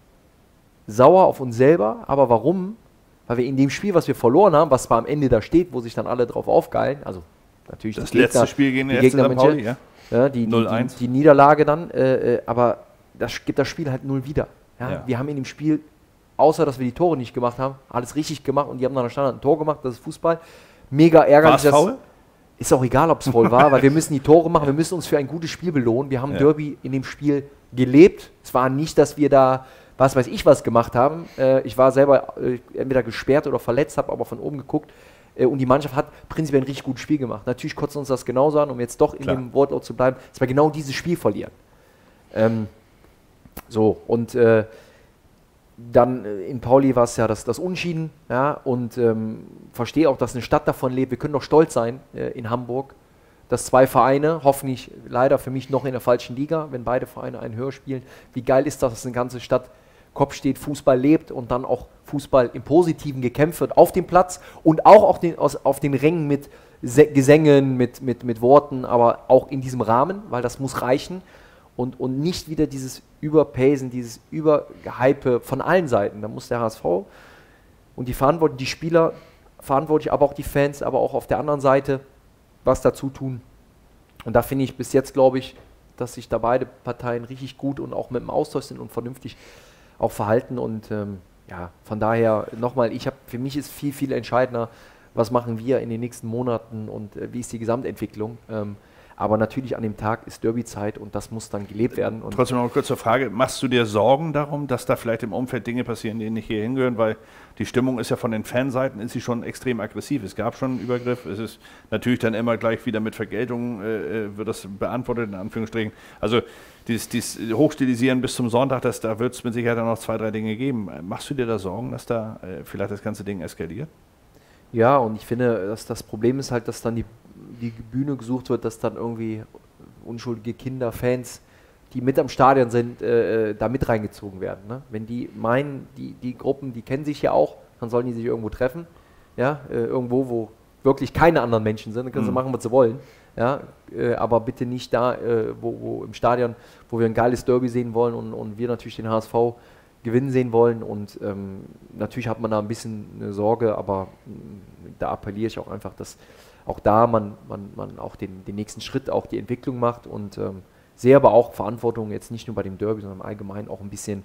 Speaker 3: sauer auf uns selber. Aber warum? Weil wir in dem Spiel, was wir verloren haben, was zwar am Ende da steht, wo sich dann alle drauf aufgeilen, also natürlich
Speaker 1: das
Speaker 3: die Gegner,
Speaker 1: letzte Spiel gegen
Speaker 3: die
Speaker 1: den F C Sankt
Speaker 3: Gegnermannschaft,
Speaker 1: Pauli, ja?
Speaker 3: ja, die, die, die, die Niederlage dann, äh, äh, aber das gibt das Spiel halt null wieder. Ja?
Speaker 1: Ja.
Speaker 3: Wir haben in dem Spiel, außer dass wir die Tore nicht gemacht haben, alles richtig gemacht und die haben nach der Standard ein Tor gemacht, das ist Fußball. Mega ärgerlich.
Speaker 1: War es faul?
Speaker 3: Ist auch egal, ob es voll war, weil wir müssen die Tore machen, wir müssen uns für ein gutes Spiel belohnen. Wir haben
Speaker 1: Ja.
Speaker 3: Derby in dem Spiel gelebt. Es war nicht, dass wir da, was weiß ich, was gemacht haben. Äh, ich war selber äh, entweder gesperrt oder verletzt, habe aber von oben geguckt. Äh, und die Mannschaft hat prinzipiell ein richtig gutes Spiel gemacht. Natürlich kotzt uns das genauso an, um jetzt doch in
Speaker 1: Klar.
Speaker 3: dem Wortlaut zu bleiben, dass wir genau dieses Spiel verlieren. Ähm, so, und äh, dann äh, in Pauli war es ja das, das Unschieden, ja, und ähm, verstehe auch, dass eine Stadt davon lebt. Wir können doch stolz sein äh, in Hamburg, dass zwei Vereine, hoffentlich leider für mich noch in der falschen Liga, wenn beide Vereine einen höher spielen. Wie geil ist das, dass eine ganze Stadt Kopf steht, Fußball lebt und dann auch Fußball im Positiven gekämpft wird auf dem Platz und auch auf den, aus, auf den Rängen mit Se Gesängen, mit, mit, mit Worten, aber auch in diesem Rahmen, weil das muss reichen. Und, und nicht wieder dieses Überpacen, dieses Übergehype von allen Seiten. Da muss der H S V und die Verantwortlichen, die Spieler, verantwortlich, aber auch die Fans, aber auch auf der anderen Seite was dazu tun. Und da finde ich bis jetzt, glaube ich, dass sich da beide Parteien richtig gut und auch mit dem Austausch sind und vernünftig auch verhalten. Und ähm, ja, von daher nochmal, ich habe, für mich ist viel, viel entscheidender, was machen wir in den nächsten Monaten und äh, wie ist die Gesamtentwicklung. Ähm, Aber natürlich an dem Tag ist Derby-Zeit und das muss dann gelebt werden. Und
Speaker 1: Trotzdem noch eine kurze Frage. Machst du dir Sorgen darum, dass da vielleicht im Umfeld Dinge passieren, die nicht hier hingehören? Weil die Stimmung ist ja von den Fanseiten, ist sie schon extrem aggressiv. Es gab schon einen Übergriff. Es ist natürlich dann immer gleich wieder mit Vergeltung, äh, wird das beantwortet, in Anführungsstrichen. Also dieses, dieses Hochstilisieren bis zum Sonntag, das, da wird es mit Sicherheit noch zwei, drei Dinge geben. Machst du dir da Sorgen, dass da äh, vielleicht das ganze Ding eskaliert?
Speaker 3: ja, und ich finde, dass das Problem ist halt, dass dann die die Bühne gesucht wird, dass dann irgendwie unschuldige Kinder, Fans, die mit am Stadion sind, äh, da mit reingezogen werden. Ne? Wenn die meinen, die, die Gruppen, die kennen sich ja auch, dann sollen die sich irgendwo treffen, ja? äh, irgendwo, wo wirklich keine anderen Menschen sind, dann können sie
Speaker 1: Mhm.
Speaker 3: machen, was sie wollen. Ja? Äh, aber bitte nicht da, äh, wo, wo im Stadion, wo wir ein geiles Derby sehen wollen und, und wir natürlich den H S V gewinnen sehen wollen. Und ähm, natürlich hat man da ein bisschen eine Sorge, aber mh, da appelliere ich auch einfach, dass auch da man, man, man auch den, den nächsten Schritt, auch die Entwicklung macht und ähm, sehe aber auch Verantwortung jetzt nicht nur bei dem Derby, sondern im Allgemeinen auch ein bisschen,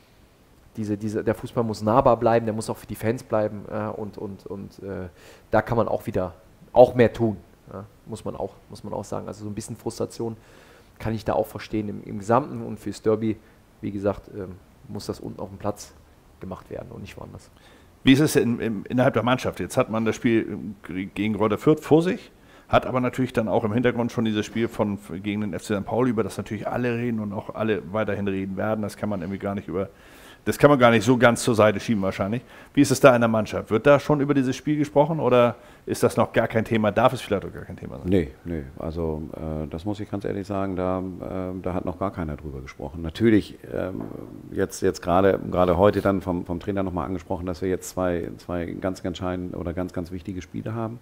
Speaker 3: diese, diese, der Fußball muss nahbar bleiben, der muss auch für die Fans bleiben äh, und, und, und äh, da kann man auch wieder auch mehr tun, ja, muss man auch, muss man auch sagen. Also so ein bisschen Frustration kann ich da auch verstehen im, im Gesamten und fürs Derby, wie gesagt, ähm, muss das unten auf dem Platz gemacht werden und nicht woanders.
Speaker 1: Wie ist es in, in, innerhalb der Mannschaft? Jetzt hat man das Spiel gegen Greuther Fürth vor sich, hat aber natürlich dann auch im Hintergrund schon dieses Spiel von, gegen den F C Sankt Pauli, über das natürlich alle reden und auch alle weiterhin reden werden. Das kann man irgendwie gar nicht über, das kann man gar nicht so ganz zur Seite schieben wahrscheinlich. Wie ist es da in der Mannschaft? Wird da schon über dieses Spiel gesprochen oder ist das noch gar kein Thema? Darf es vielleicht auch gar kein Thema sein?
Speaker 2: Nee, nee, also äh, das muss ich ganz ehrlich sagen, da, äh, da hat noch gar keiner drüber gesprochen. Natürlich, ähm, jetzt, jetzt gerade gerade heute dann vom, vom Trainer nochmal angesprochen, dass wir jetzt zwei, zwei ganz, ganz entscheidende oder ganz, ganz wichtige Spiele haben,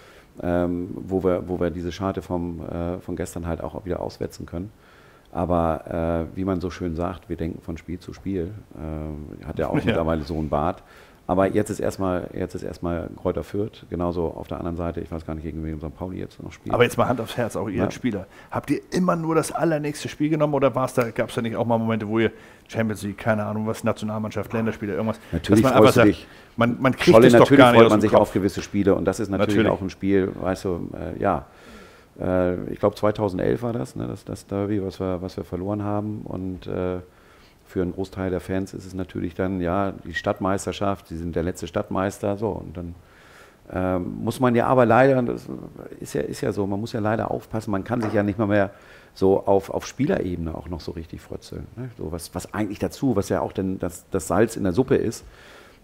Speaker 2: ähm, wo, wir, wo wir diese Scharte vom, äh, von gestern halt auch wieder auswetzen können. Aber äh, wie man so schön sagt, wir denken von Spiel zu Spiel. Äh, hat ja auch
Speaker 1: Ja.
Speaker 2: mittlerweile so einen Bart. Aber jetzt ist erstmal jetzt ist erstmal Greuther Fürth, genauso auf der anderen Seite, ich weiß gar nicht, gegen wen Sankt Pauli jetzt noch spielt.
Speaker 1: Aber jetzt mal Hand aufs Herz, auch ihr
Speaker 2: Ja.
Speaker 1: als Spieler. Habt ihr immer nur das allernächste Spiel genommen oder war's da, gab es da nicht auch mal Momente, wo ihr Champions League, keine Ahnung, was, Nationalmannschaft, Länderspiele, irgendwas?
Speaker 2: Natürlich
Speaker 1: dass man einfach
Speaker 2: freust du
Speaker 1: sagt,
Speaker 2: dich.
Speaker 1: Man, man kriegt
Speaker 2: Scholle,
Speaker 1: es doch
Speaker 2: natürlich
Speaker 1: gar nicht
Speaker 2: freut
Speaker 1: aus
Speaker 2: man
Speaker 1: dem
Speaker 2: sich
Speaker 1: Kopf.
Speaker 2: auf gewisse Spiele und das ist natürlich,
Speaker 1: Natürlich.
Speaker 2: auch ein Spiel, weißt du, äh, ja, äh, ich glaube zweitausendelf war das, ne, das, das Derby, was wir, was wir verloren haben und äh, für einen Großteil der Fans ist es natürlich dann, ja, die Stadtmeisterschaft, sie sind der letzte Stadtmeister, so und dann ähm, muss man ja aber leider, das ist ja, ist ja so, man muss ja leider aufpassen, man kann sich ja nicht mal mehr so auf, auf Spielerebene auch noch so richtig frötzeln. Ne? So was, was eigentlich dazu, was ja auch denn das, das Salz in der Suppe ist,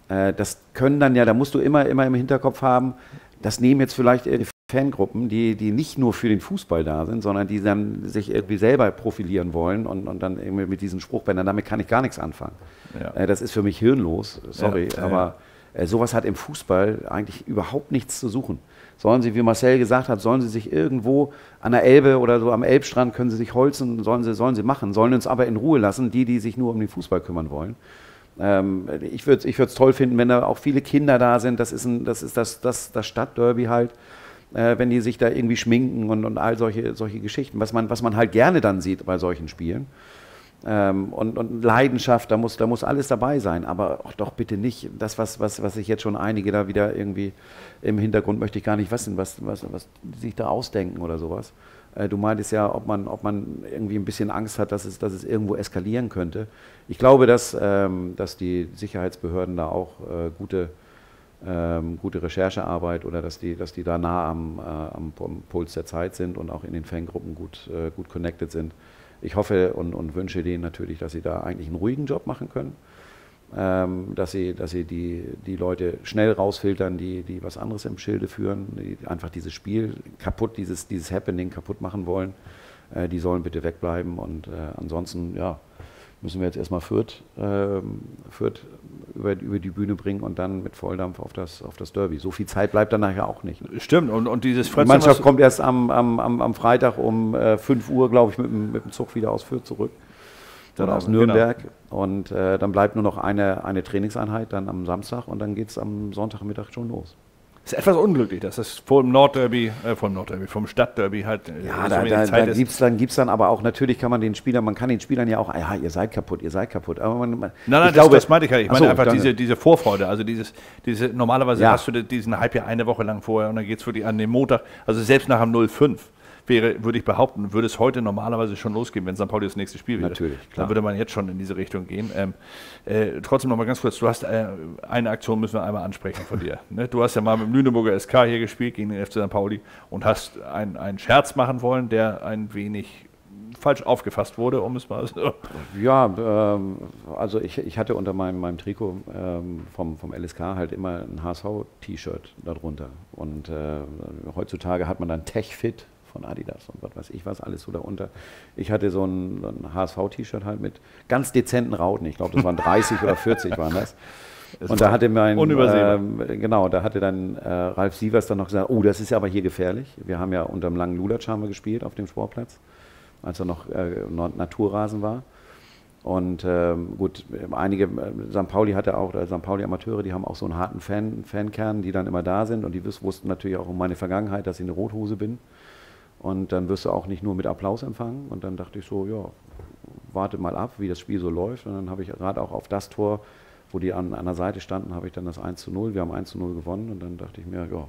Speaker 2: Äh, das können dann ja, da musst du immer, immer im Hinterkopf haben, das nehmen jetzt vielleicht irgendwie Fangruppen, die, die nicht nur für den Fußball da sind, sondern die dann sich irgendwie selber profilieren wollen und, und dann irgendwie mit diesen Spruchbändern, damit kann ich gar nichts anfangen. Ja. Äh, das ist für mich hirnlos, sorry, ja, aber äh, sowas hat im Fußball eigentlich überhaupt nichts zu suchen. Sollen sie, wie Marcel gesagt hat, sollen sie sich irgendwo an der Elbe oder so am Elbstrand, können sie sich holzen, sollen sie, sollen sie machen, sollen uns aber in Ruhe lassen, die, die sich nur um den Fußball kümmern wollen. Ähm, ich würde es ich würd's toll finden, wenn da auch viele Kinder da sind, das ist, ein, das, ist das, das, das Stadtderby halt, äh, wenn die sich da irgendwie schminken und, und all solche, solche Geschichten, was man, was man halt gerne dann sieht bei solchen Spielen. Ähm, und, und Leidenschaft, da muss, da muss alles dabei sein, aber auch doch bitte nicht das, was, was, was sich jetzt schon einige da wieder irgendwie im Hintergrund, möchte ich gar nicht wissen, was, was, was sich da ausdenken oder sowas. Äh, du meintest ja, ob man, ob man irgendwie ein bisschen Angst hat, dass es, dass es irgendwo eskalieren könnte. Ich glaube, dass, ähm, dass die Sicherheitsbehörden da auch äh, gute, ähm, gute Recherchearbeit oder dass die, dass die da nah am, äh, am Puls der Zeit sind und auch in den Fangruppen gut, äh, gut connected sind. Ich hoffe und, und wünsche denen natürlich, dass sie da eigentlich einen ruhigen Job machen können, ähm, dass sie, dass sie die, die Leute schnell rausfiltern, die, die was anderes im Schilde führen, die einfach dieses Spiel kaputt, dieses, dieses Happening kaputt machen wollen. Äh, die sollen bitte wegbleiben und äh, ansonsten, ja, müssen wir jetzt erstmal Fürth, äh, Fürth über, über die Bühne bringen und dann mit Volldampf auf das, auf das Derby. So viel Zeit bleibt dann nachher auch nicht.
Speaker 1: Stimmt, und, und dieses
Speaker 2: Die Mannschaft kommt erst am, am, am, am Freitag um äh, fünf Uhr, glaube ich, mit, mit dem Zug wieder aus Fürth zurück. Oder genau, aus Nürnberg. Genau. Und äh, dann bleibt nur noch eine, eine Trainingseinheit dann am Samstag und dann geht es am Sonntagmittag schon los.
Speaker 1: Ist etwas unglücklich, dass das vor dem Nordderby, äh, vom Nordderby, vom Stadtderby halt.
Speaker 2: Ja, da, da, da gibt es dann, gibt's dann aber auch, natürlich kann man den Spielern, man kann den Spielern ja auch, ja, ihr seid kaputt, ihr seid kaputt. Aber man, man,
Speaker 1: nein, nein,
Speaker 2: ich
Speaker 1: das,
Speaker 2: glaube,
Speaker 1: das meinte ich ja. Ich meine
Speaker 2: so,
Speaker 1: einfach diese, diese Vorfreude, also dieses, diese, normalerweise
Speaker 2: ja.
Speaker 1: hast du diesen Hype ja eine Woche lang vorher und dann geht es wirklich an den Montag, also selbst nach dem null fünf. Wäre, würde ich behaupten, würde es heute normalerweise schon losgehen, wenn Sankt Pauli das nächste Spiel wäre.
Speaker 2: Natürlich, klar.
Speaker 1: Dann würde man jetzt schon in diese Richtung gehen. Ähm, äh, trotzdem noch mal ganz kurz, du hast äh, eine Aktion, müssen wir einmal ansprechen von dir. Ne? Du hast ja mal mit dem Lüneburger S K hier gespielt gegen den F C Sankt Pauli und hast ein, einen Scherz machen wollen, der ein wenig falsch aufgefasst wurde, um es mal so.
Speaker 2: Ja, ähm, also ich, ich hatte unter meinem, meinem Trikot ähm, vom, vom L S K halt immer ein H S V-T-Shirt darunter. Und äh, heutzutage hat man dann Tech-Fit von Adidas und was weiß ich was, alles so darunter. Ich hatte so ein, ein H S V-T-Shirt halt mit ganz dezenten Rauten, ich glaube das waren dreißig oder vierzig waren das. das und da hatte mein, ähm, genau, da hatte dann äh, Ralf Sievers dann noch gesagt, oh, das ist ja aber hier gefährlich. Wir haben ja unter dem langen Lulatsch haben wir gespielt auf dem Sportplatz, als er noch äh, Naturrasen war. Und ähm, gut, einige, äh, Sankt Pauli hatte auch, äh, Sankt Pauli Amateure, die haben auch so einen harten Fan, Fankern, die dann immer da sind und die wussten natürlich auch um meine Vergangenheit, dass ich eine Rothose bin. Und dann wirst du auch nicht nur mit Applaus empfangen. Und dann dachte ich so, ja, warte mal ab, wie das Spiel so läuft. Und dann habe ich gerade auch auf das Tor, wo die an, an der Seite standen, habe ich dann das eins zu null. Wir haben eins zu null gewonnen. Und dann dachte ich mir, ja,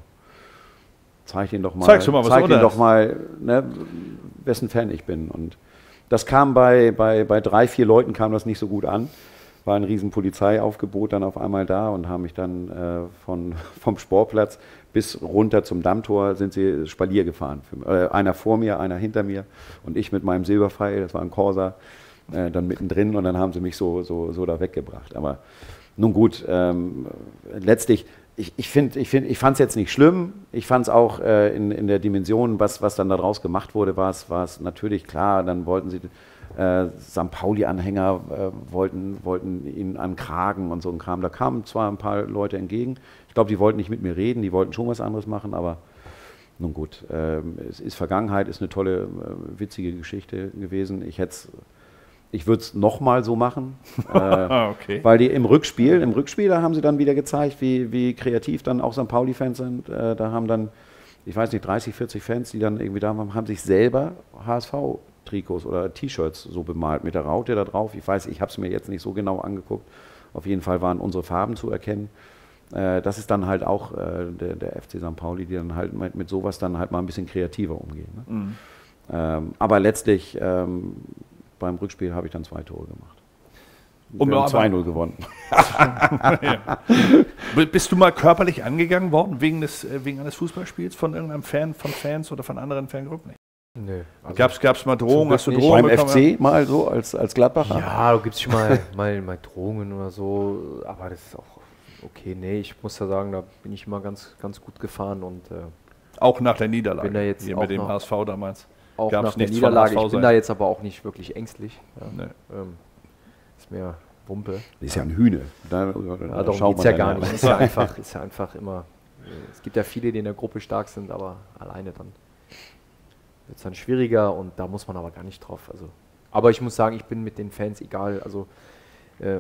Speaker 2: zeig denen doch mal,
Speaker 1: Zeigst du mal, was
Speaker 2: zeig denen doch mal, ne, wessen Fan ich bin. Und das kam bei, bei, bei drei, vier Leuten kam das nicht so gut an. War ein riesen Polizeiaufgebot dann auf einmal da und haben mich dann äh, von, vom Sportplatz bis runter zum Dammtor sind sie Spalier gefahren. Äh, einer vor mir, einer hinter mir und ich mit meinem Silberpfeil, das war ein Corsa, äh, dann mittendrin und dann haben sie mich so, so, so da weggebracht. Aber nun gut, ähm, letztlich, ich, ich, find, ich, find, ich fand es jetzt nicht schlimm. Ich fand es auch äh, in, in der Dimension, was, was dann daraus gemacht wurde, war es natürlich klar, dann wollten sie... Äh, Sankt Pauli-Anhänger äh, wollten, wollten ihn an Kragen und so ein Kram. Da kamen zwar ein paar Leute entgegen. Ich glaube, die wollten nicht mit mir reden, die wollten schon was anderes machen, aber nun gut. Äh, es ist Vergangenheit, ist eine tolle, äh, witzige Geschichte gewesen. Ich hätte ich würde es nochmal so machen, äh, okay. Weil die im Rückspiel, im Rückspiel, da haben sie dann wieder gezeigt, wie, wie kreativ dann auch Sankt Pauli-Fans sind. Äh, da haben dann, ich weiß nicht, dreißig, vierzig Fans, die dann irgendwie da waren, haben sich selber H S V Trikots oder T-Shirts so bemalt mit der Raute da drauf. Ich weiß, ich habe es mir jetzt nicht so genau angeguckt. Auf jeden Fall waren unsere Farben zu erkennen. Äh, das ist dann halt auch äh, der, der F C Sankt Pauli, die dann halt mit, mit sowas dann halt mal ein bisschen kreativer umgehen. Ne? Mhm. Ähm, aber letztlich ähm, beim Rückspiel habe ich dann zwei Tore gemacht.
Speaker 1: Und wir haben zwei null gewonnen. Ja. Bist du mal körperlich angegangen worden wegen, des, wegen eines Fußballspiels von irgendeinem Fan, von Fans oder von anderen Fangruppen?
Speaker 3: Nö. Also
Speaker 1: Gab es mal Drohungen? Hast du Drohungen
Speaker 2: beim F C mal so als, als Gladbacher?
Speaker 3: Ja, da gibt es schon mal, mal, mal Drohungen oder so, aber das ist auch okay, nee, ich muss ja sagen, da bin ich immer ganz, ganz gut gefahren und äh,
Speaker 1: auch nach der Niederlage,
Speaker 3: bin da jetzt
Speaker 1: hier
Speaker 3: auch
Speaker 1: mit dem
Speaker 3: noch,
Speaker 1: H S V damals.
Speaker 3: Auch
Speaker 1: Gab's
Speaker 3: nach der
Speaker 1: nichts von
Speaker 3: Niederlage.
Speaker 1: H S V
Speaker 3: Ich bin
Speaker 1: sein.
Speaker 3: da jetzt aber auch nicht wirklich ängstlich. Ja.
Speaker 1: Nee.
Speaker 3: Ähm, ist mir Wumpe.
Speaker 2: Das ist ja ein Hühne. Da,
Speaker 3: Ja,
Speaker 2: da
Speaker 3: darum
Speaker 2: schaut
Speaker 3: geht es
Speaker 2: man
Speaker 3: ja
Speaker 2: dann
Speaker 3: gar nicht. Ist ja einfach, ist ja einfach immer. äh, Es gibt ja viele, die in der Gruppe stark sind, aber alleine dann wird es dann schwieriger und da muss man aber gar nicht drauf. Also, aber ich muss sagen, ich bin mit den Fans egal. Also äh,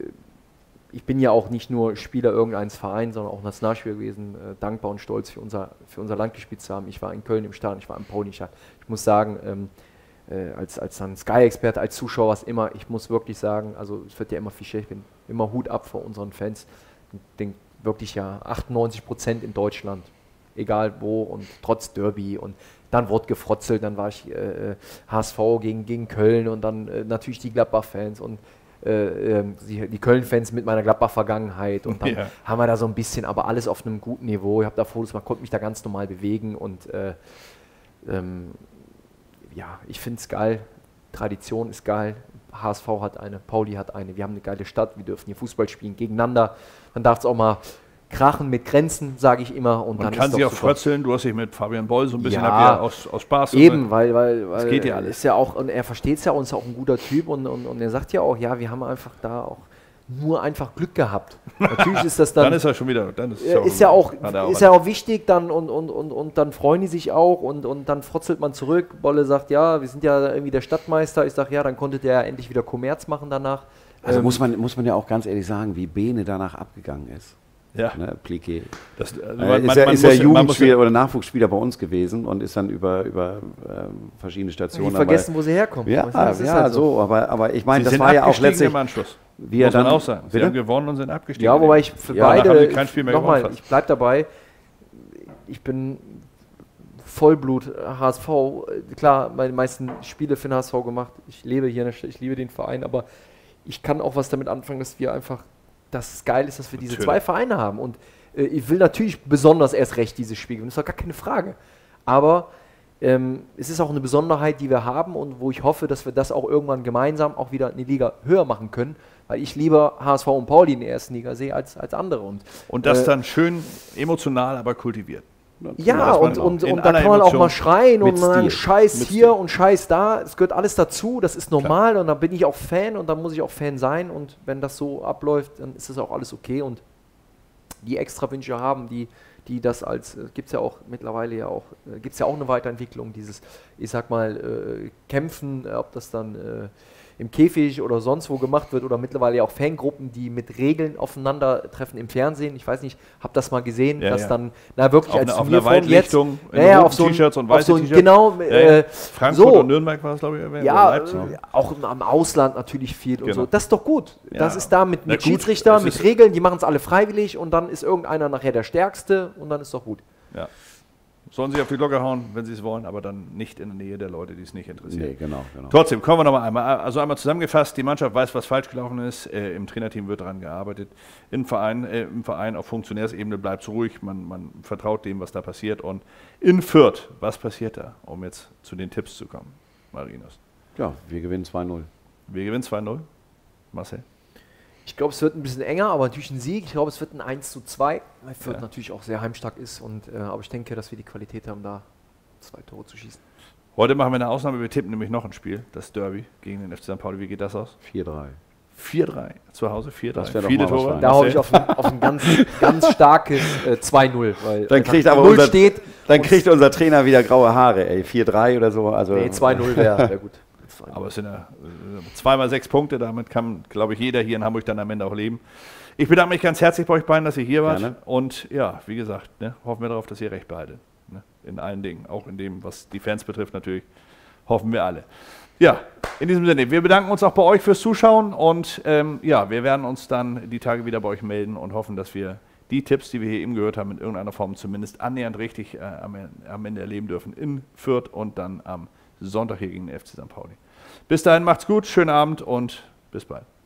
Speaker 3: ich bin ja auch nicht nur Spieler irgendeines Vereins, sondern auch Nationalspieler gewesen, äh, dankbar und stolz für unser, für unser Land gespielt zu haben. Ich war in Köln im Stadion, ich war im Pauli. Ich muss sagen, ähm, äh, als, als dann Sky-Experte, als Zuschauer, was immer, ich muss wirklich sagen, also es wird ja immer viel schlecht, ich bin immer Hut ab vor unseren Fans. Ich denke wirklich ja achtundneunzig Prozent in Deutschland, egal wo und trotz Derby und dann wurde gefrotzelt, dann war ich äh, H S V gegen, gegen Köln und dann äh, natürlich die Gladbach-Fans und äh, die, die Köln-Fans mit meiner Gladbach-Vergangenheit und dann
Speaker 1: Ja.
Speaker 3: haben wir da so ein bisschen, aber alles auf einem guten Niveau. Ich habe da Fotos, man konnte mich da ganz normal bewegen und äh, ähm, ja, ich finde es geil. Tradition ist geil. H S V hat eine, Pauli hat eine. Wir haben eine geile Stadt, wir dürfen hier Fußball spielen gegeneinander. Man darf es auch mal krachen mit Grenzen, sage ich immer. Und
Speaker 1: Man
Speaker 3: dann
Speaker 1: kann
Speaker 3: ist
Speaker 1: sich
Speaker 3: doch
Speaker 1: auch
Speaker 3: super.
Speaker 1: frötzeln, du hast dich mit Fabian Boll so ein bisschen
Speaker 3: Ja.
Speaker 1: ab, ja, aus, aus Spaß.
Speaker 3: Eben, weil, weil, weil
Speaker 1: geht ja alles.
Speaker 3: ist ja auch, und er versteht es ja, und ist auch ein guter Typ und, und, und er sagt ja auch, ja, wir haben einfach da auch nur einfach Glück gehabt. Natürlich ist das dann,
Speaker 1: Dann ist er schon wieder. Dann ist,
Speaker 3: äh, ist ja auch,
Speaker 1: hat er
Speaker 3: ist ja auch wichtig dann und, und, und, und dann freuen die sich auch und, und dann frotzelt man zurück. Bolle sagt, ja, wir sind ja irgendwie der Stadtmeister. Ich sage, ja, dann konnte der endlich wieder Kommerz machen danach.
Speaker 2: Also
Speaker 3: Ähm,
Speaker 2: muss man, muss man ja auch ganz ehrlich sagen, wie Bene danach abgegangen ist.
Speaker 1: Ja,
Speaker 2: Ne, Pliquet.
Speaker 1: das, also
Speaker 2: Äh,
Speaker 1: man-
Speaker 2: ist
Speaker 1: man-
Speaker 2: er,
Speaker 1: man
Speaker 2: ist er
Speaker 1: muss- man muss-
Speaker 2: Jugendspieler oder Nachwuchsspieler bei uns gewesen und ist dann über, über ähm, verschiedene
Speaker 3: die
Speaker 2: Stationen.
Speaker 3: vergessen, wo sie herkommen.
Speaker 2: Ja,
Speaker 3: Weißt du, das ist
Speaker 2: ja
Speaker 3: halt
Speaker 2: so, aber, aber ich meine,
Speaker 1: Sie
Speaker 2: das
Speaker 1: sind
Speaker 2: war ja auch
Speaker 1: abgestiegen
Speaker 2: letztlich,
Speaker 1: im Anschluss.
Speaker 2: wie er
Speaker 1: Muss man
Speaker 2: dann
Speaker 1: auch sagen. Sie
Speaker 2: Bitte?
Speaker 1: haben gewonnen und sind abgestiegen.
Speaker 3: Ja, wobei ich für
Speaker 1: Ja, danach haben
Speaker 3: beide,
Speaker 1: die kein Spiel mehr
Speaker 3: nochmal,
Speaker 1: gewonnen fast.
Speaker 3: ich bleib dabei, ich bin Vollblut H S V, klar, meine meisten Spiele für den H S V gemacht, ich lebe hier in der Stadt, ich liebe den Verein, aber ich kann auch was damit anfangen, dass wir einfach, dass es geil ist, dass wir diese
Speaker 1: Natürlich.
Speaker 3: zwei Vereine haben und äh, ich will natürlich besonders erst recht dieses Spiel gewinnen, das ist doch gar keine Frage, aber ähm, es ist auch eine Besonderheit, die wir haben und wo ich hoffe, dass wir das auch irgendwann gemeinsam auch wieder eine Liga höher machen können, weil ich lieber H S V und Pauli in der ersten Liga sehe als, als andere. Und,
Speaker 1: Und das
Speaker 3: äh,
Speaker 1: dann schön emotional, aber kultiviert.
Speaker 3: ja,
Speaker 1: dass man
Speaker 3: und,
Speaker 1: auch
Speaker 3: und,
Speaker 1: in
Speaker 3: und da
Speaker 1: aller
Speaker 3: kann man auch
Speaker 1: Emotion
Speaker 3: mal schreien
Speaker 2: mit
Speaker 3: und dann
Speaker 2: Stil.
Speaker 3: Scheiß
Speaker 1: Mit
Speaker 3: hier
Speaker 1: Stil.
Speaker 3: und Scheiß da. Es gehört alles dazu, das ist normal und da bin ich auch Fan und da muss ich auch Fan sein und wenn das so abläuft, dann ist das auch alles okay und die extra Wünsche haben, die, die das als, äh, gibt es ja auch mittlerweile ja auch, äh, gibt es ja auch eine Weiterentwicklung, dieses, ich sag mal, äh, Kämpfen, äh, ob das dann äh, im Käfig oder sonst wo gemacht wird oder mittlerweile ja auch Fangruppen, die mit Regeln aufeinandertreffen im Fernsehen. Ich weiß nicht, hab das mal gesehen,
Speaker 1: Ja,
Speaker 3: dass
Speaker 1: ja.
Speaker 3: dann, na wirklich
Speaker 1: Auf
Speaker 3: als
Speaker 1: eine- auf einer
Speaker 3: Turnierform jetzt,
Speaker 1: Weitlichtung, in
Speaker 3: ja, ja,
Speaker 1: roten
Speaker 3: auf so ein,
Speaker 1: T-Shirts und
Speaker 3: auf
Speaker 1: weiße
Speaker 3: so ein,
Speaker 1: T-Shirts.
Speaker 3: genau,
Speaker 1: Ja,
Speaker 3: äh,
Speaker 1: ja. Frankfurt
Speaker 3: so.
Speaker 1: und Nürnberg war es, glaube ich, erwähnt.
Speaker 3: Ja,
Speaker 1: oder Leipzig.
Speaker 3: äh, auch im, am Ausland natürlich viel und
Speaker 1: Genau.
Speaker 3: so. Das ist doch gut.
Speaker 1: Ja.
Speaker 3: Das ist da mit,
Speaker 1: Na
Speaker 3: mit
Speaker 1: gut,
Speaker 3: Schiedsrichter,
Speaker 1: es
Speaker 3: mit
Speaker 1: ist-
Speaker 3: Regeln, die machen es alle freiwillig und dann ist irgendeiner nachher der Stärkste und dann ist doch gut.
Speaker 1: Ja. Sollen sie auf die Glocke hauen, wenn sie es wollen, aber dann nicht in der Nähe der Leute, die es nicht interessiert.
Speaker 2: Nee, genau, genau.
Speaker 1: Trotzdem, kommen wir noch mal einmal. Also einmal zusammengefasst, die Mannschaft weiß, was falsch gelaufen ist. Äh, Im Trainerteam wird daran gearbeitet. Im Verein, äh, im Verein auf Funktionärsebene bleibt es ruhig. Man, man vertraut dem, was da passiert. Und in Fürth, was passiert da? Um jetzt zu den Tipps zu kommen, Marinos.
Speaker 2: Ja, wir gewinnen zwei null.
Speaker 1: Wir gewinnen zwei null. Marcel?
Speaker 3: Ich glaube, es wird ein bisschen enger, aber natürlich ein Sieg. Ich glaube, es wird ein eins zu zwei, weil Fürth
Speaker 1: Ja.
Speaker 3: natürlich auch sehr heimstark ist. Und, äh, aber ich denke, dass wir die Qualität haben, da zwei Tore zu schießen.
Speaker 1: Heute machen wir eine Ausnahme. Wir tippen nämlich noch ein Spiel, das Derby gegen den F C Sankt Pauli. Wie geht das aus?
Speaker 2: vier drei.
Speaker 1: vier drei. Zu Hause vier drei.
Speaker 2: Das wär doch
Speaker 1: Viele
Speaker 2: mal was
Speaker 1: Tore.
Speaker 2: Feines.
Speaker 3: Da hoffe ich
Speaker 1: Marcel?
Speaker 3: auf ein, auf ein ganz, ganz starkes äh, zwei null. Weil
Speaker 2: Dann
Speaker 3: einfach
Speaker 2: kriegt aber
Speaker 3: null
Speaker 2: unser,
Speaker 3: steht.
Speaker 2: dann
Speaker 3: und-
Speaker 2: kriegt unser Trainer wieder graue Haare, ey. vier drei oder so. Also,
Speaker 3: Nee, zwei null wäre wär gut. zwei null.
Speaker 1: Aber es sind ja äh, zweimal sechs Punkte, damit kann, glaube ich, jeder hier in Hamburg dann am Ende auch leben. Ich bedanke mich ganz herzlich bei euch beiden, dass ihr hier wart.
Speaker 2: Gerne.
Speaker 1: Und ja, wie gesagt, ne, hoffen wir darauf, dass ihr recht behaltet. Ne, in allen Dingen, auch in dem, was die Fans betrifft natürlich, hoffen wir alle. Ja, in diesem Sinne, wir bedanken uns auch bei euch fürs Zuschauen und ähm, ja, wir werden uns dann die Tage wieder bei euch melden und hoffen, dass wir die Tipps, die wir hier eben gehört haben, in irgendeiner Form zumindest annähernd richtig äh, am, am Ende erleben dürfen in Fürth und dann am Sonntag hier gegen den F C Sankt Pauli. Bis dahin, macht's gut, schönen Abend und bis bald.